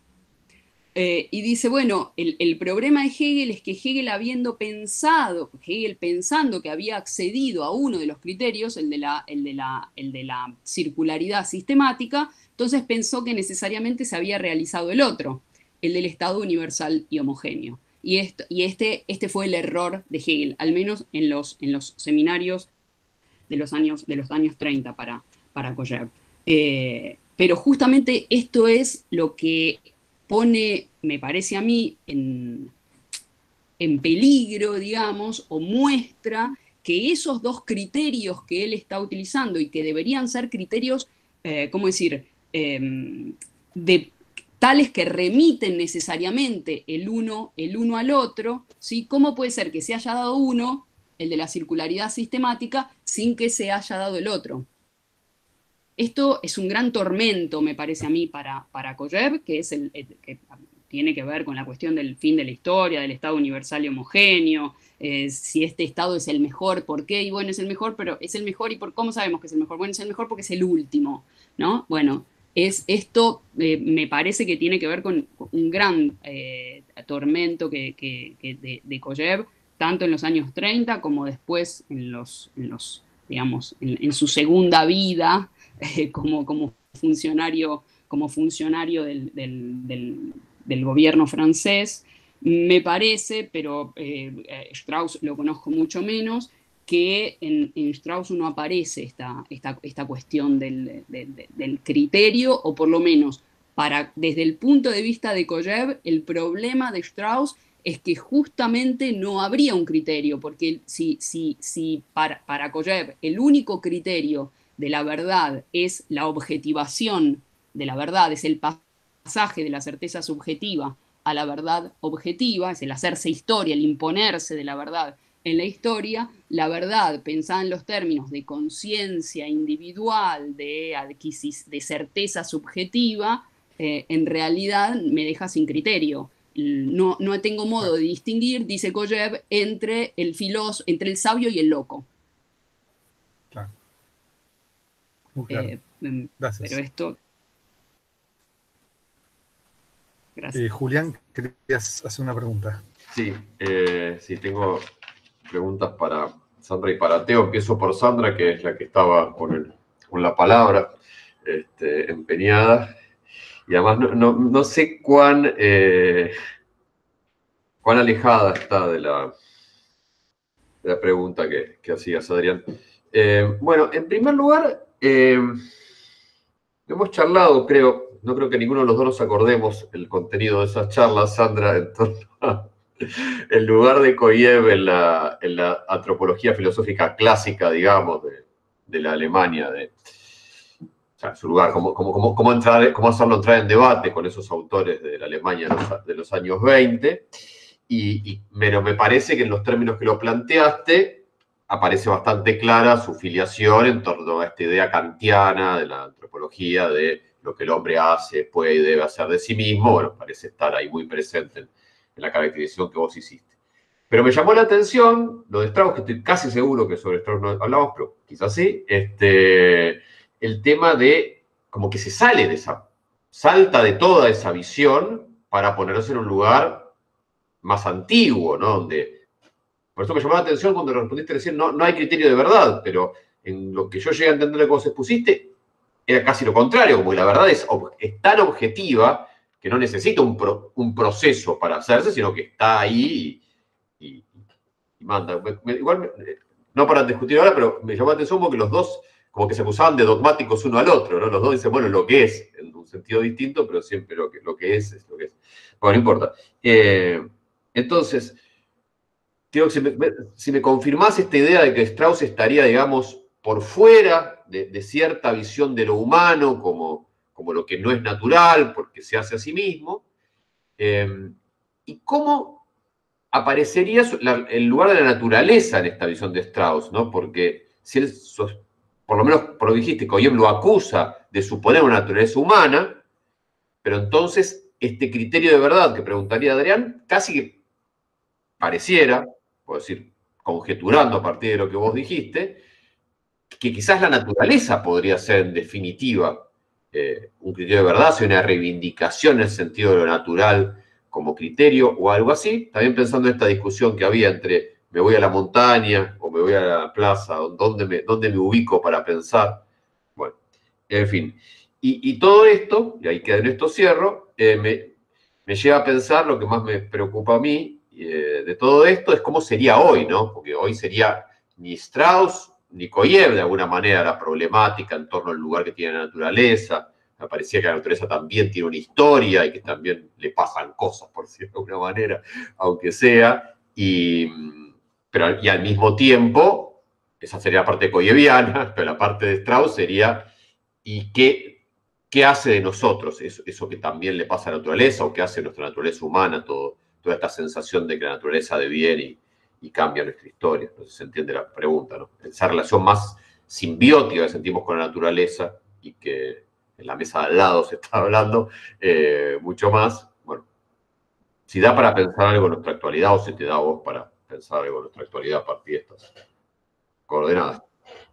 Eh, y dice, bueno, el, el problema de Hegel es que Hegel habiendo pensado, Hegel pensando que había accedido a uno de los criterios, el de la, el de la, el de la circularidad sistemática, entonces pensó que necesariamente se había realizado el otro, el del estado universal y homogéneo. Y, esto, y este, este fue el error de Hegel, al menos en los, en los seminarios de los años, de los años treinta para, para Kojève. Eh, pero justamente esto es lo que pone, me parece a mí, en, en peligro, digamos, o muestra que esos dos criterios que él está utilizando y que deberían ser criterios, eh, ¿cómo decir?, eh, de tales que remiten necesariamente el uno, el uno al otro, ¿sí? ¿Cómo puede ser que se haya dado uno, el de la circularidad sistemática, sin que se haya dado el otro? Esto es un gran tormento, me parece a mí, para, para Kojève, que, es el, el, que tiene que ver con la cuestión del fin de la historia, del Estado universal y homogéneo, eh, si este Estado es el mejor, ¿por qué? Y bueno, es el mejor, pero es el mejor, ¿y por cómo sabemos que es el mejor? Bueno, es el mejor porque es el último, ¿no? Bueno, es, esto eh, me parece que tiene que ver con un gran eh, tormento que, que, que de, de Kojève, tanto en los años treinta como después en los, en los digamos, en, en su segunda vida, eh, como, como funcionario, como funcionario del, del, del, del gobierno francés. Me parece, pero eh, Strauss lo conozco mucho menos, que en, en Strauss no aparece esta, esta, esta cuestión del, del, del criterio, o por lo menos para, desde el punto de vista de Kojève, el problema de Strauss es que justamente no habría un criterio, porque si, si, si para, para Kojève el único criterio de la verdad es la objetivación de la verdad, es el pasaje de la certeza subjetiva a la verdad objetiva, es el hacerse historia, el imponerse de la verdad en la historia, la verdad, pensada en los términos de conciencia individual, de, adquisis, de certeza subjetiva, eh, en realidad me deja sin criterio. No, no tengo modo de distinguir, dice Kojève, entre el filósofo, entre el sabio y el loco. Claro. Muy claro. Eh, Gracias. Pero esto... Gracias. Eh, Julián, querías hacer una pregunta. Sí, eh, sí, tengo preguntas para Sandra y para Teo. Empiezo por Sandra, que es la que estaba con, el, con la palabra este, empeñada. Y además no, no, no sé cuán, eh, cuán alejada está de la, de la pregunta que, que hacías, Adrián. Eh, bueno, en primer lugar, Eh, hemos charlado, creo, no creo que ninguno de los dos nos acordemos el contenido de esas charlas, Sandra, en torno a el lugar de Kojev en la, en la antropología filosófica clásica, digamos, de, de la Alemania, de, o sea, su lugar, cómo, cómo, cómo, cómo, entrar, cómo hacerlo entrar en debate con esos autores de la Alemania de los, de los años veinte. Y, y, pero me parece que en los términos que lo planteaste, aparece bastante clara su filiación en torno a esta idea kantiana de la antropología, de lo que el hombre hace, puede y debe hacer de sí mismo. Bueno, parece estar ahí muy presente en, en la caracterización que vos hiciste. Pero me llamó la atención lo de Strauss, que estoy casi seguro que sobre Strauss no hablamos, pero quizás sí, este, el tema de como que se sale de esa, salta de toda esa visión para ponerse en un lugar más antiguo, ¿no? Donde, por eso me llamó la atención cuando respondiste recién, no, no hay criterio de verdad, pero en lo que yo llegué a entender de cómo se expusiste, era casi lo contrario, como que la verdad es, es tan objetiva que no necesita un, pro, un proceso para hacerse, sino que está ahí y, y, y manda. Me, me, igual, me, no para discutir ahora, pero me llamó la atención porque los dos como que se acusaban de dogmáticos uno al otro, ¿no? Los dos dicen, bueno, lo que es, en un sentido distinto, pero siempre lo que, lo que es es lo que es. Bueno, no importa. Eh, entonces, creo que si me, si me confirmás esta idea de que Strauss estaría, digamos, por fuera de, de cierta visión de lo humano, como, como lo que no es natural, porque se hace a sí mismo, eh, y cómo aparecería la, el lugar de la naturaleza en esta visión de Strauss, ¿no? Porque si él, por lo menos por lo que dijiste, Kojev lo acusa de suponer una naturaleza humana, pero entonces este criterio de verdad que preguntaría Adrián, casi que pareciera, puedo decir, conjeturando a partir de lo que vos dijiste, que quizás la naturaleza podría ser en definitiva eh, un criterio de verdad, sea una reivindicación en el sentido de lo natural como criterio o algo así. También pensando en esta discusión que había entre me voy a la montaña o me voy a la plaza, ¿dónde me, dónde me ubico para pensar? Bueno, en fin. Y, y todo esto, y ahí queda en esto cierro, eh, me, me lleva a pensar lo que más me preocupa a mí eh, de todo esto es cómo sería hoy, ¿no? Porque hoy sería ni Strauss ni Kojev, de alguna manera, la problemática en torno al lugar que tiene la naturaleza. Me parecía que la naturaleza también tiene una historia y que también le pasan cosas, por decirlo de alguna manera, aunque sea. Y, pero, y al mismo tiempo, esa sería la parte kojeviana, pero la parte de Strauss sería, ¿y qué, qué hace de nosotros eso, eso que también le pasa a la naturaleza o qué hace nuestra naturaleza humana, todo, toda esta sensación de que la naturaleza deviene y, y cambia nuestra historia? No sé si se entiende la pregunta, ¿no? Esa relación más simbiótica que sentimos con la naturaleza y que en la mesa de al lado se está hablando eh, mucho más. Bueno, si da para pensar algo en nuestra actualidad o si te da a vos para pensar algo en nuestra actualidad a partir de estas coordenadas.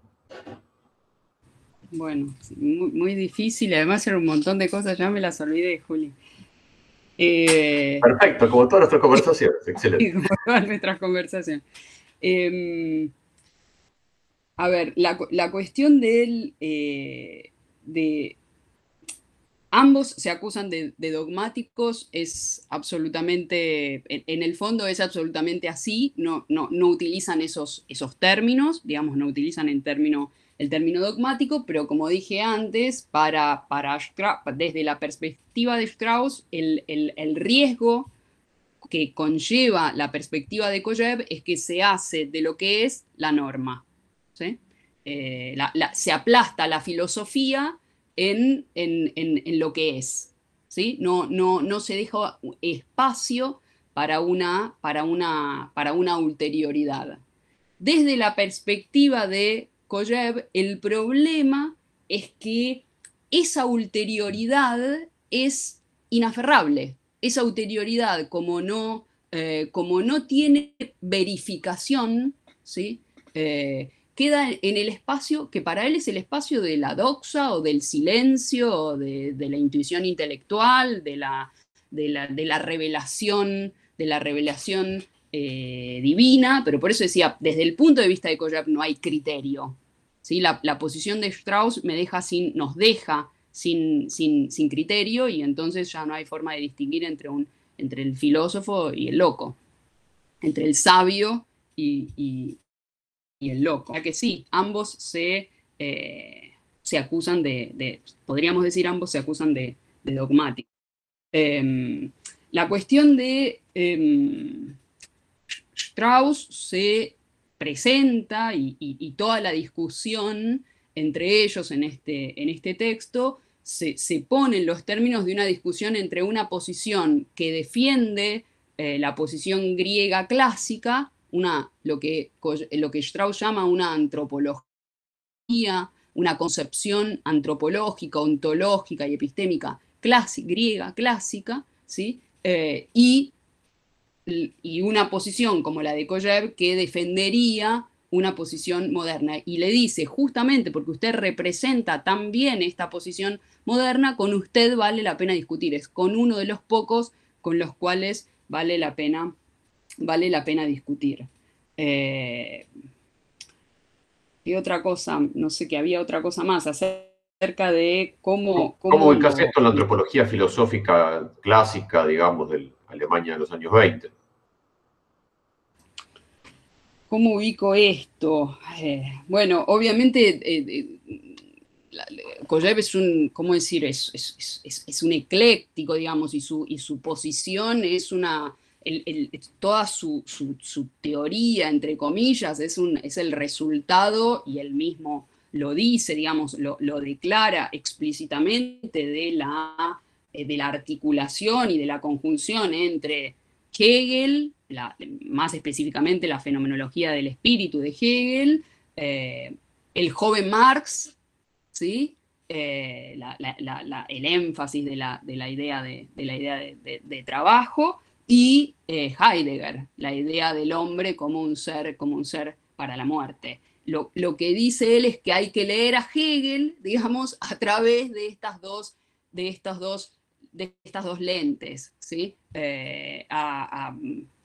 Bueno, muy, muy difícil, además era un montón de cosas, ya me las olvidé, Juli. Eh, Perfecto, como todas nuestras conversaciones, excelente. Como todas nuestras conversaciones. Eh, a ver, la, la cuestión del, eh, de... Ambos se acusan de, de dogmáticos, es absolutamente, en, en el fondo es absolutamente así, no, no, no utilizan esos, esos términos, digamos, no utilizan el término, el término dogmático, pero como dije antes, para, para Strauss, desde la perspectiva de Strauss, el, el, el riesgo que conlleva la perspectiva de Kojev es que se hace de lo que es la norma, ¿sí? Eh, la, la, se aplasta la filosofía en, en, en, en lo que es, ¿sí? No, no, no se deja espacio para una, para, una, para una ulterioridad. Desde la perspectiva de Kojev, el problema es que esa ulterioridad es inaferrable. Esa ulterioridad, como no, eh, como no tiene verificación, ¿sí? Eh, queda en el espacio que para él es el espacio de la doxa o del silencio o de, de la intuición intelectual, de la, de la, de la revelación, de la revelación eh, divina, pero por eso decía, desde el punto de vista de Kojev no hay criterio. ¿Sí? La, la posición de Strauss me deja sin, nos deja sin, sin, sin criterio y entonces ya no hay forma de distinguir entre, un, entre el filósofo y el loco, entre el sabio y, y, y el loco. O sea que sí, ambos se, eh, se acusan de, de podríamos decir ambos se acusan de, de dogmáticos. Eh, la cuestión de eh, Strauss se presenta y, y, y toda la discusión entre ellos en este, en este texto se, se pone en los términos de una discusión entre una posición que defiende eh, la posición griega clásica, una, lo, que, lo que Strauss llama una antropología, una concepción antropológica, ontológica y epistémica clásica, griega clásica, ¿sí? eh, y, y una posición como la de Kojev que defendería una posición moderna. Y le dice, justamente porque usted representa tan bien esta posición moderna, con usted vale la pena discutir, es con uno de los pocos con los cuales vale la pena, vale la pena discutir. Eh, y otra cosa, no sé, que había otra cosa más acerca de cómo... ¿Cómo, ¿Cómo ubicas lo, esto en la antropología filosófica clásica, digamos, de Alemania de los años veinte? ¿Cómo ubico esto? Eh, bueno, obviamente... Eh, eh, Kojev es un, ¿cómo decir? Es, es, es, es un ecléctico, digamos, y su, y su posición es una, el, el, toda su, su, su teoría, entre comillas, es, un, es el resultado, y él mismo lo dice, digamos, lo, lo declara explícitamente de la, de la articulación y de la conjunción entre Hegel, la, más específicamente la fenomenología del espíritu de Hegel, eh, el joven Marx, ¿sí? Eh, la, la, la, el énfasis de la, de la idea de, de, la idea de, de, de trabajo, y eh, Heidegger, la idea del hombre como un ser, como un ser para la muerte. Lo, lo que dice él es que hay que leer a Hegel, digamos, a través de estas dos, de estas dos, de estas dos lentes, ¿sí? Eh, a, a,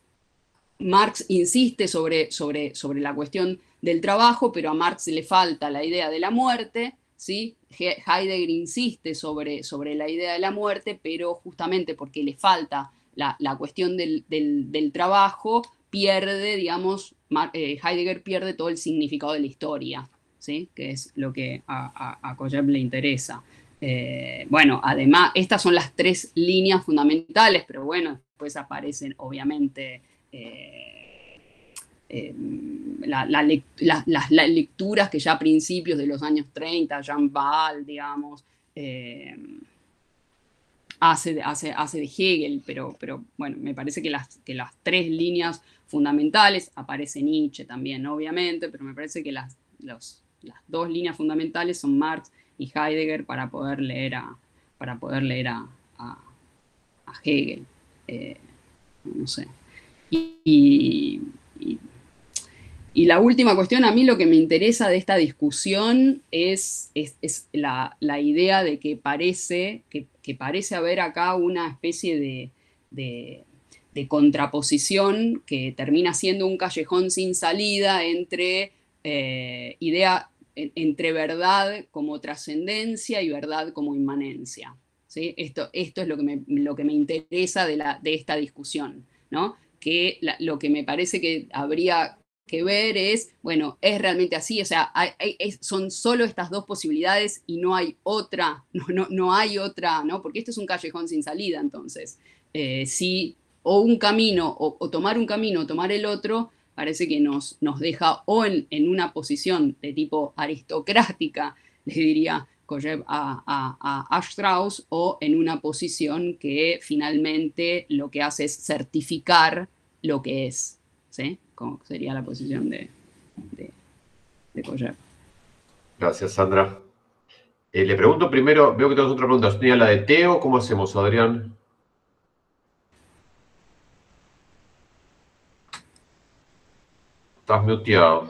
Marx insiste sobre, sobre, sobre la cuestión del trabajo, pero a Marx le falta la idea de la muerte, ¿sí? Heidegger insiste sobre, sobre la idea de la muerte, pero justamente porque le falta la, la cuestión del, del, del trabajo, pierde, digamos, eh, Heidegger pierde todo el significado de la historia, ¿sí? Que es lo que a, a, a Kojev le interesa. Eh, bueno, además, estas son las tres líneas fundamentales, pero bueno, después aparecen, obviamente, Eh, eh, la, la, la, las, las lecturas que ya a principios de los años treinta, Jean Wahl, digamos, eh, hace, hace, hace de Hegel, pero, pero bueno, me parece que las, que las tres líneas fundamentales, aparece Nietzsche también, obviamente, pero me parece que las, los, las dos líneas fundamentales son Marx y Heidegger para poder leer a, para poder leer a, a, a Hegel. Eh, no sé. Y, y, y la última cuestión, a mí lo que me interesa de esta discusión es, es, es la, la idea de que parece, que, que parece haber acá una especie de, de, de contraposición que termina siendo un callejón sin salida entre eh, idea, entre verdad como trascendencia y verdad como inmanencia, ¿sí? Esto, esto es lo que me, lo que me interesa de, la, de esta discusión, ¿no? Que la, lo que me parece que habría que ver es, bueno, ¿es realmente así? O sea, hay, hay, es, son solo estas dos posibilidades y no hay otra, no, no, no hay otra, ¿no? Porque esto es un callejón sin salida, entonces. Eh, si o un camino, o, o tomar un camino o tomar el otro, parece que nos, nos deja o en, en una posición de tipo aristocrática, le diría Kojev a, a, a Strauss, o en una posición que finalmente lo que hace es certificar lo que es, ¿sí? Como sería la posición de, de, de Kojev. Gracias, Sandra. Eh, le pregunto primero, veo que tenemos otra pregunta. ¿Tenía la de Teo? ¿Cómo hacemos, Adrián? Estás muteado.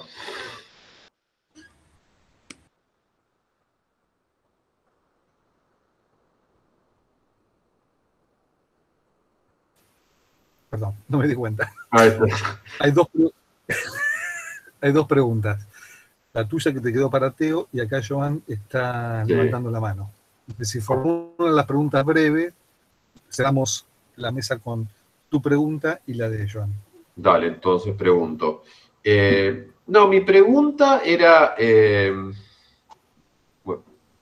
Perdón, no me di cuenta. Ahí está. Hay dos, hay dos preguntas. La tuya que te quedó para Teo, y acá Joan está Sí. levantando la mano. Si formulan las preguntas breves, cerramos la mesa con tu pregunta y la de Joan. Dale, entonces pregunto. Eh, no, mi pregunta era... Eh, bueno,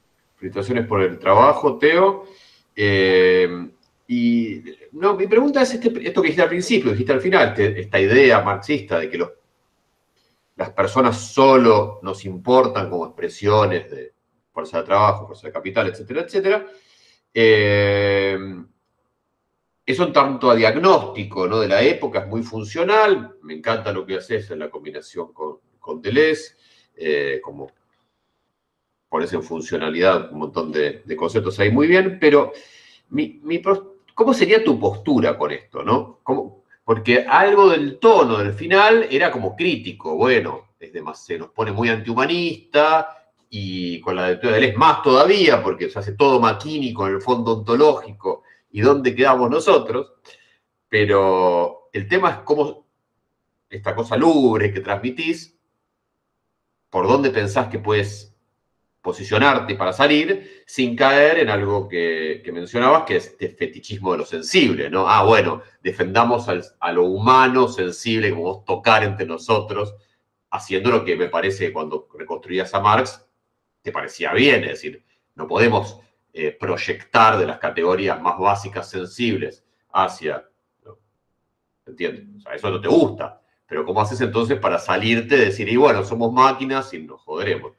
felicitaciones por el trabajo, Teo. Eh, y no, mi pregunta es este, esto que dijiste al principio, dijiste al final, este, esta idea marxista de que los, las personas solo nos importan como expresiones de fuerza de trabajo, fuerza de capital, etcétera, etcétera. Eh, Eso en tanto a diagnóstico, ¿no? De la época, es muy funcional. Me encanta lo que haces en la combinación con, con Deleuze, eh, como pones en funcionalidad un montón de, de conceptos ahí muy bien, pero mi, mi, ¿cómo sería tu postura con esto, no? ¿Cómo? Porque algo del tono del final era como crítico, bueno, es demasiado, se nos pone muy antihumanista, y con la lectura de Deleuze más todavía, porque se hace todo maquínico en el fondo ontológico, y dónde quedamos nosotros, pero el tema es cómo esta cosa lúgubre que transmitís, por dónde pensás que puedes posicionarte para salir sin caer en algo que, que mencionabas, que es este fetichismo de lo sensible, ¿no? Ah, bueno, defendamos al, a lo humano, sensible, como vos tocar entre nosotros, haciendo lo que me parece cuando reconstruías a Marx, te parecía bien, es decir, no podemos eh, proyectar de las categorías más básicas sensibles hacia, ¿no? ¿Entiendes? O sea, eso no te gusta, pero ¿cómo haces entonces para salirte de decir, y bueno, somos máquinas y nos joderemos?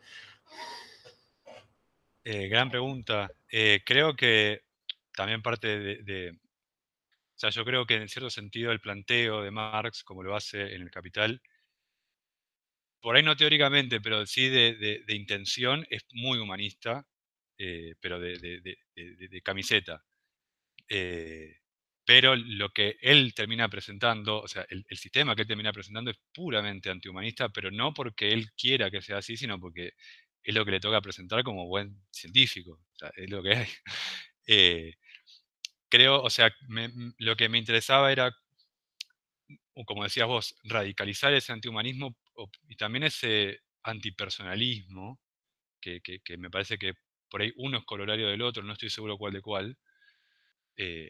Eh, gran pregunta. Eh, creo que también parte de, de, o sea, yo creo que en cierto sentido el planteo de Marx, como lo hace en El Capital, por ahí no teóricamente, pero sí de, de, de intención, es muy humanista, eh, pero de, de, de, de camiseta. Eh, pero lo que él termina presentando, o sea, el, el sistema que él termina presentando es puramente antihumanista, pero no porque él quiera que sea así, sino porque es lo que le toca presentar como buen científico. O sea, es lo que hay. Eh, creo, o sea, me, lo que me interesaba era, como decías vos, radicalizar ese antihumanismo y también ese antipersonalismo, que, que, que me parece que por ahí uno es corolario del otro, no estoy seguro cuál de cuál. Eh,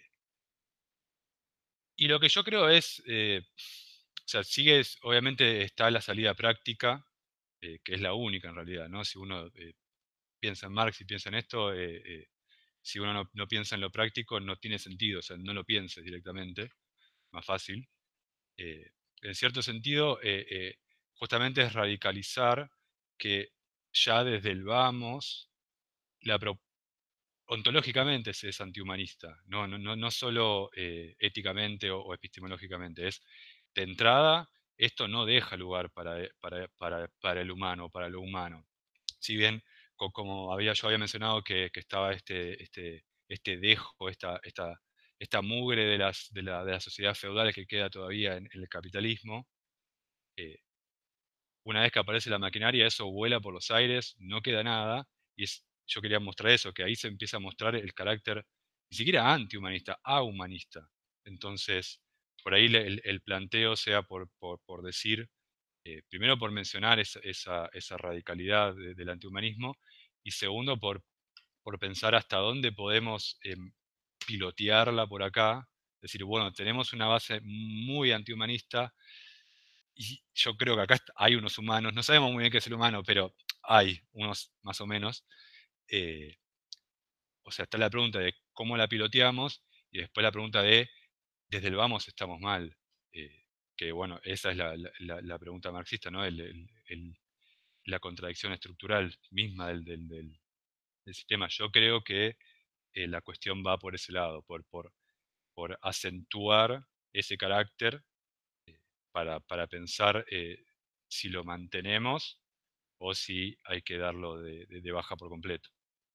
y lo que yo creo es, eh, o sea, sigue, obviamente está la salida práctica, eh, que es la única en realidad, ¿no? Si uno eh, piensa en Marx y piensa en esto, eh, eh, si uno no, no piensa en lo práctico, no tiene sentido, o sea, no lo pienses directamente, más fácil. Eh, en cierto sentido, eh, eh, justamente es radicalizar que ya desde el vamos, la pro ontológicamente es, es antihumanista, no, no, no, no solo eh, éticamente o, o epistemológicamente, es de entrada, esto no deja lugar para, para, para, para el humano, para lo humano. Si bien, co como había, yo había mencionado que, que estaba este, este, este dejo, esta, esta, esta mugre de, las, de, la, de la sociedad feudal que queda todavía en, en el capitalismo, eh, una vez que aparece la maquinaria, eso vuela por los aires, no queda nada, y es, yo quería mostrar eso, que ahí se empieza a mostrar el carácter, ni siquiera antihumanista, ahumanista. Entonces, por ahí el, el planteo sea por, por, por decir, eh, primero por mencionar esa, esa, esa radicalidad de, del antihumanismo, y segundo por, por pensar hasta dónde podemos eh, pilotearla por acá, decir, bueno, tenemos una base muy antihumanista, y yo creo que acá hay unos humanos, no sabemos muy bien qué es el humano, pero hay unos más o menos. Eh, o sea, está la pregunta de cómo la piloteamos y después la pregunta de desde el vamos estamos mal. Eh, que bueno, esa es la, la, la pregunta marxista, ¿no? El, el, el, la contradicción estructural misma del, del, del, del sistema. Yo creo que eh, la cuestión va por ese lado, por, por, por acentuar ese carácter para, para pensar eh, si lo mantenemos o si hay que darlo de, de, de baja por completo.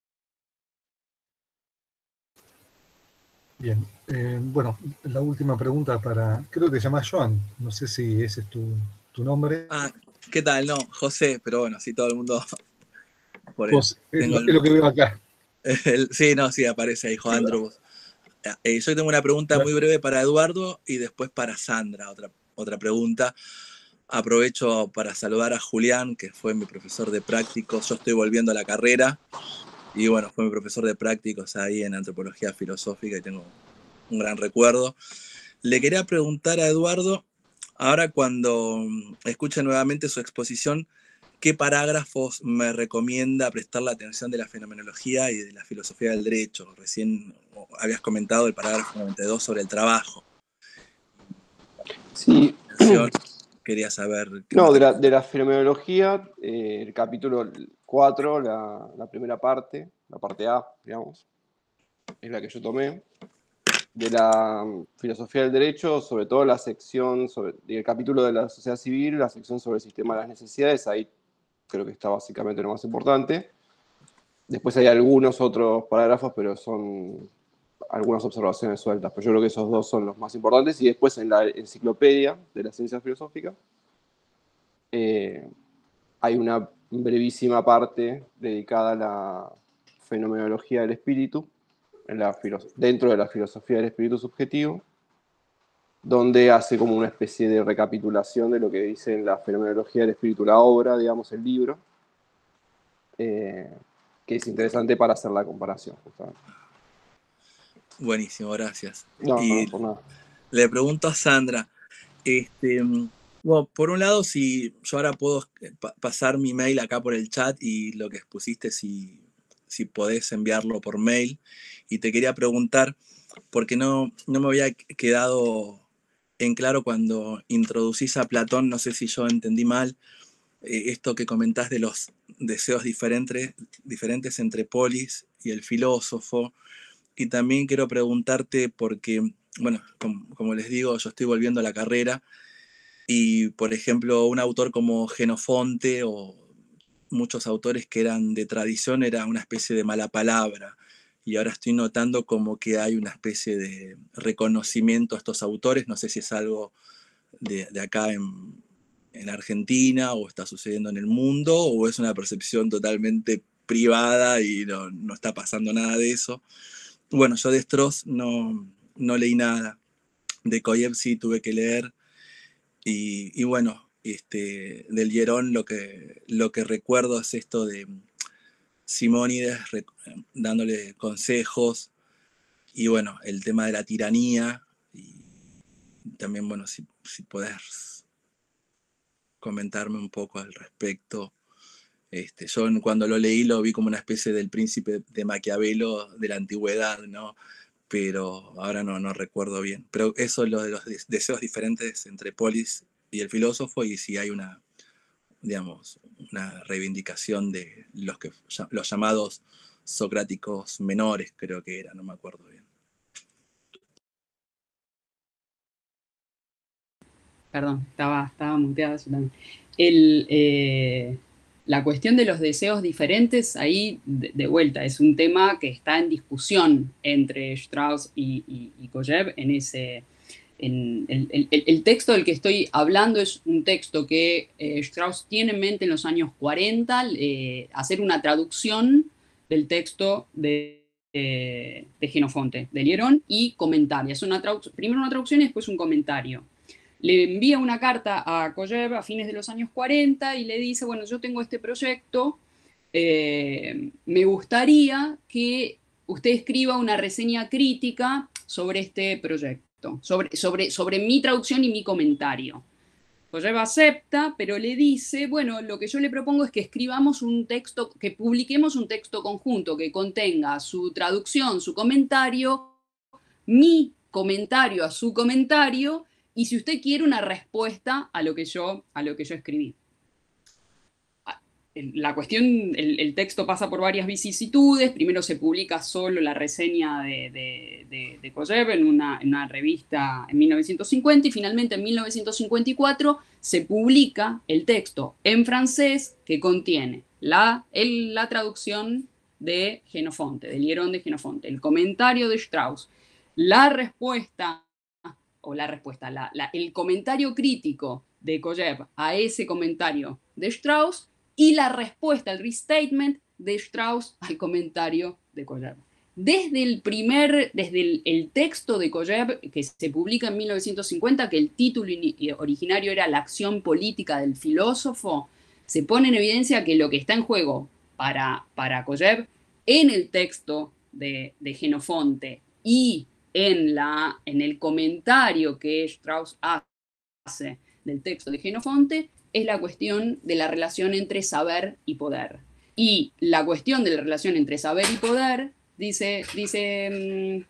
Bien, eh, bueno, la última pregunta para, creo que te llamas Joan, no sé si ese es tu, tu nombre. Ah, ¿qué tal? No, José, pero bueno, sí, todo el mundo... Por Vos, es, tengo lo, el, es lo que veo acá. el, sí, no, sí, aparece ahí, Joandro. Eh, yo tengo una pregunta muy breve para Eduardo y después para Sandra, otra, otra pregunta. Aprovecho para saludar a Julián, que fue mi profesor de prácticos. Yo estoy volviendo a la carrera y bueno, fue mi profesor de prácticos ahí en antropología filosófica y tengo un gran recuerdo. Le quería preguntar a Eduardo, ahora cuando escuche nuevamente su exposición, ¿qué parágrafos me recomienda prestar la atención de la fenomenología y de la filosofía del derecho? Recién habías comentado el parágrafo noventa y dos sobre el trabajo. Sí. Quería saber... No, de la, de la fenomenología, eh, el capítulo cuatro, la, la primera parte, la parte A, digamos, es la que yo tomé. De la filosofía del derecho, sobre todo la sección, sobre el capítulo de la sociedad civil, la sección sobre el sistema de las necesidades, ahí creo que está básicamente lo más importante. Después hay algunos otros parágrafos, pero son algunas observaciones sueltas, pero yo creo que esos dos son los más importantes. Y después en la enciclopedia de la ciencia filosófica eh, hay una brevísima parte dedicada a la fenomenología del espíritu, en la dentro de la filosofía del espíritu subjetivo, donde hace como una especie de recapitulación de lo que dice en la fenomenología del espíritu, la obra, digamos, el libro, eh, que es interesante para hacer la comparación, justamente. Buenísimo, gracias. No, y no, por nada. Le pregunto a Sandra, este, bueno, por un lado, si yo ahora puedo pa pasar mi mail acá por el chat y lo que expusiste, si, si podés enviarlo por mail, y te quería preguntar, porque no, no me había quedado en claro cuando introducís a Platón, no sé si yo entendí mal, eh, esto que comentás de los deseos diferentes, diferentes entre Polis y el filósofo, y también quiero preguntarte porque, bueno, como, como les digo, yo estoy volviendo a la carrera y, por ejemplo, un autor como Genofonte o muchos autores que eran de tradición era una especie de mala palabra. Y ahora estoy notando como que hay una especie de reconocimiento a estos autores. No sé si es algo de, de acá en, en Argentina o está sucediendo en el mundo o es una percepción totalmente privada y no, no está pasando nada de eso. Bueno, yo de Strauss no, no leí nada. De Koyev sí tuve que leer. Y, y bueno, este, del Hierón lo que, lo que recuerdo es esto de Simónides dándole consejos. Y bueno, el tema de la tiranía. Y también, bueno, si, si podés comentarme un poco al respecto. Este, yo cuando lo leí lo vi como una especie del príncipe de Maquiavelo de la antigüedad, ¿no? Pero ahora no, no recuerdo bien. Pero eso es lo de los deseos diferentes entre Polis y el filósofo, y si hay una, digamos, una reivindicación de los, que, los llamados socráticos menores, creo que era, no me acuerdo bien. Perdón, estaba, estaba muteada eso también. El, eh, la cuestión de los deseos diferentes, ahí de, de vuelta, es un tema que está en discusión entre Strauss y, y, y Kojev en ese... En el, el, el, texto del que estoy hablando es un texto que eh, Strauss tiene en mente en los años cuarenta, eh, hacer una traducción del texto de, eh, de Genofonte, de Hierón, y comentarios. Una primero una traducción y después un comentario. Le envía una carta a Kojev a fines de los años cuarenta y le dice, bueno, yo tengo este proyecto, eh, me gustaría que usted escriba una reseña crítica sobre este proyecto, sobre, sobre, sobre mi traducción y mi comentario. Kojev acepta, pero le dice, bueno, lo que yo le propongo es que escribamos un texto, que publiquemos un texto conjunto que contenga su traducción, su comentario, mi comentario a su comentario, y si usted quiere una respuesta a lo que yo, a lo que yo escribí. La cuestión, el, el texto pasa por varias vicisitudes. Primero se publica solo la reseña de, de, de, de Kojev en una, en una revista en mil novecientos cincuenta y finalmente en mil novecientos cincuenta y cuatro se publica el texto en francés que contiene la, el, la traducción de Genofonte, del Hierón de Genofonte, el comentario de Strauss, la respuesta, o la respuesta, la, la, el comentario crítico de Kojev a ese comentario de Strauss, y la respuesta, el restatement de Strauss al comentario de Kojev. Desde el primer, desde el, el texto de Kojev, que se publica en mil novecientos cincuenta, que el título originario era La acción política del filósofo, se pone en evidencia que lo que está en juego para, para Kojev en el texto de, de Genofonte y en, la, en el comentario que Strauss hace del texto de Genofonte es la cuestión de la relación entre saber y poder. Y la cuestión de la relación entre saber y poder, dice, dice,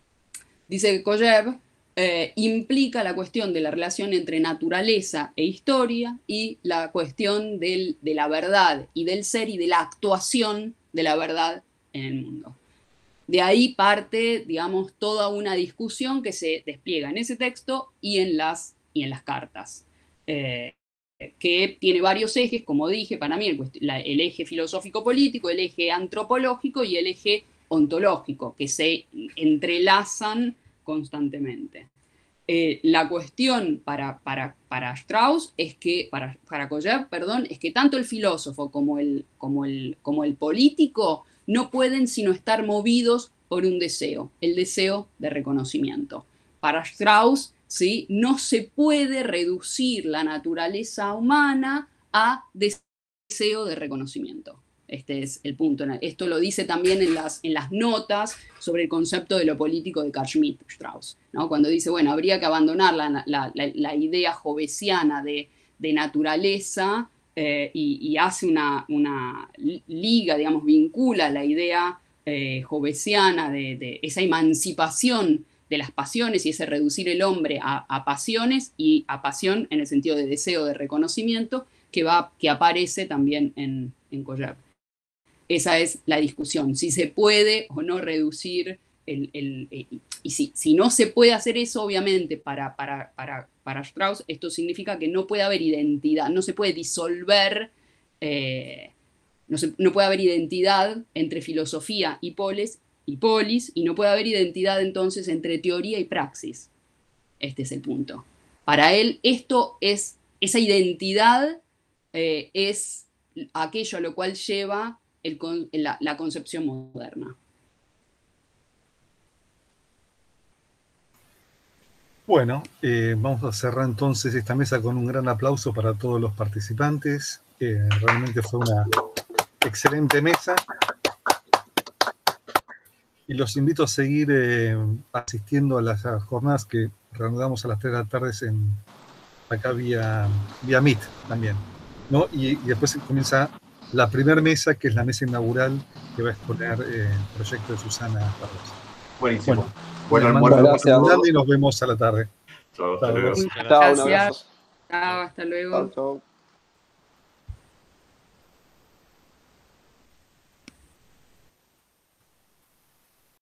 dice Kojev, eh, implica la cuestión de la relación entre naturaleza e historia y la cuestión del, de la verdad y del ser y de la actuación de la verdad en el mundo. De ahí parte, digamos, toda una discusión que se despliega en ese texto y en las, y en las cartas, eh, que tiene varios ejes, como dije, para mí el, la, el eje filosófico-político, el eje antropológico y el eje ontológico, que se entrelazan constantemente. Eh, la cuestión para, para, para Strauss es que, para, para Kojev, perdón, es que tanto el filósofo como el, como, el, como el político no pueden sino estar movidos por un deseo, el deseo de reconocimiento. Para Strauss, ¿sí?, no se puede reducir la naturaleza humana a deseo de reconocimiento. Este es el punto. Esto lo dice también en las, en las notas sobre el concepto de lo político de Carl Schmitt, Strauss, ¿no? Cuando dice, bueno, habría que abandonar la, la, la, la idea hobbesiana de, de naturaleza eh, y, y hace una, una liga, digamos, vincula la idea eh, hobbesiana de, de esa emancipación de las pasiones y ese reducir el hombre a, a pasiones y a pasión en el sentido de deseo de reconocimiento que, va, que aparece también en, en Kojev. Esa es la discusión, si se puede o no reducir, el, el, el, y si, si no se puede hacer eso, obviamente, para, para, para, para Strauss, esto significa que no puede haber identidad, no se puede disolver, eh, no, se, no puede haber identidad entre filosofía y polis, y polis, y no puede haber identidad entonces entre teoría y praxis. Este es el punto. Para él, esto es, esa identidad eh, es aquello a lo cual lleva El, la, la concepción moderna. Bueno, eh, vamos a cerrar entonces esta mesa con un gran aplauso para todos los participantes. Eh, realmente fue una excelente mesa. Y los invito a seguir eh, asistiendo a las jornadas que reanudamos a las tres de la tarde en, acá vía, vía Meet también, ¿no? Y, y después comienza la primera mesa, que es la mesa inaugural, que va a exponer eh, el proyecto de Susana Pardos. Buenísimo. Bueno, bueno almuerzo. Gracias. Y nos vemos a la tarde. Chao, hasta luego. Muchas Chao, un gracias. abrazo. Chao, hasta luego. Chao, chao.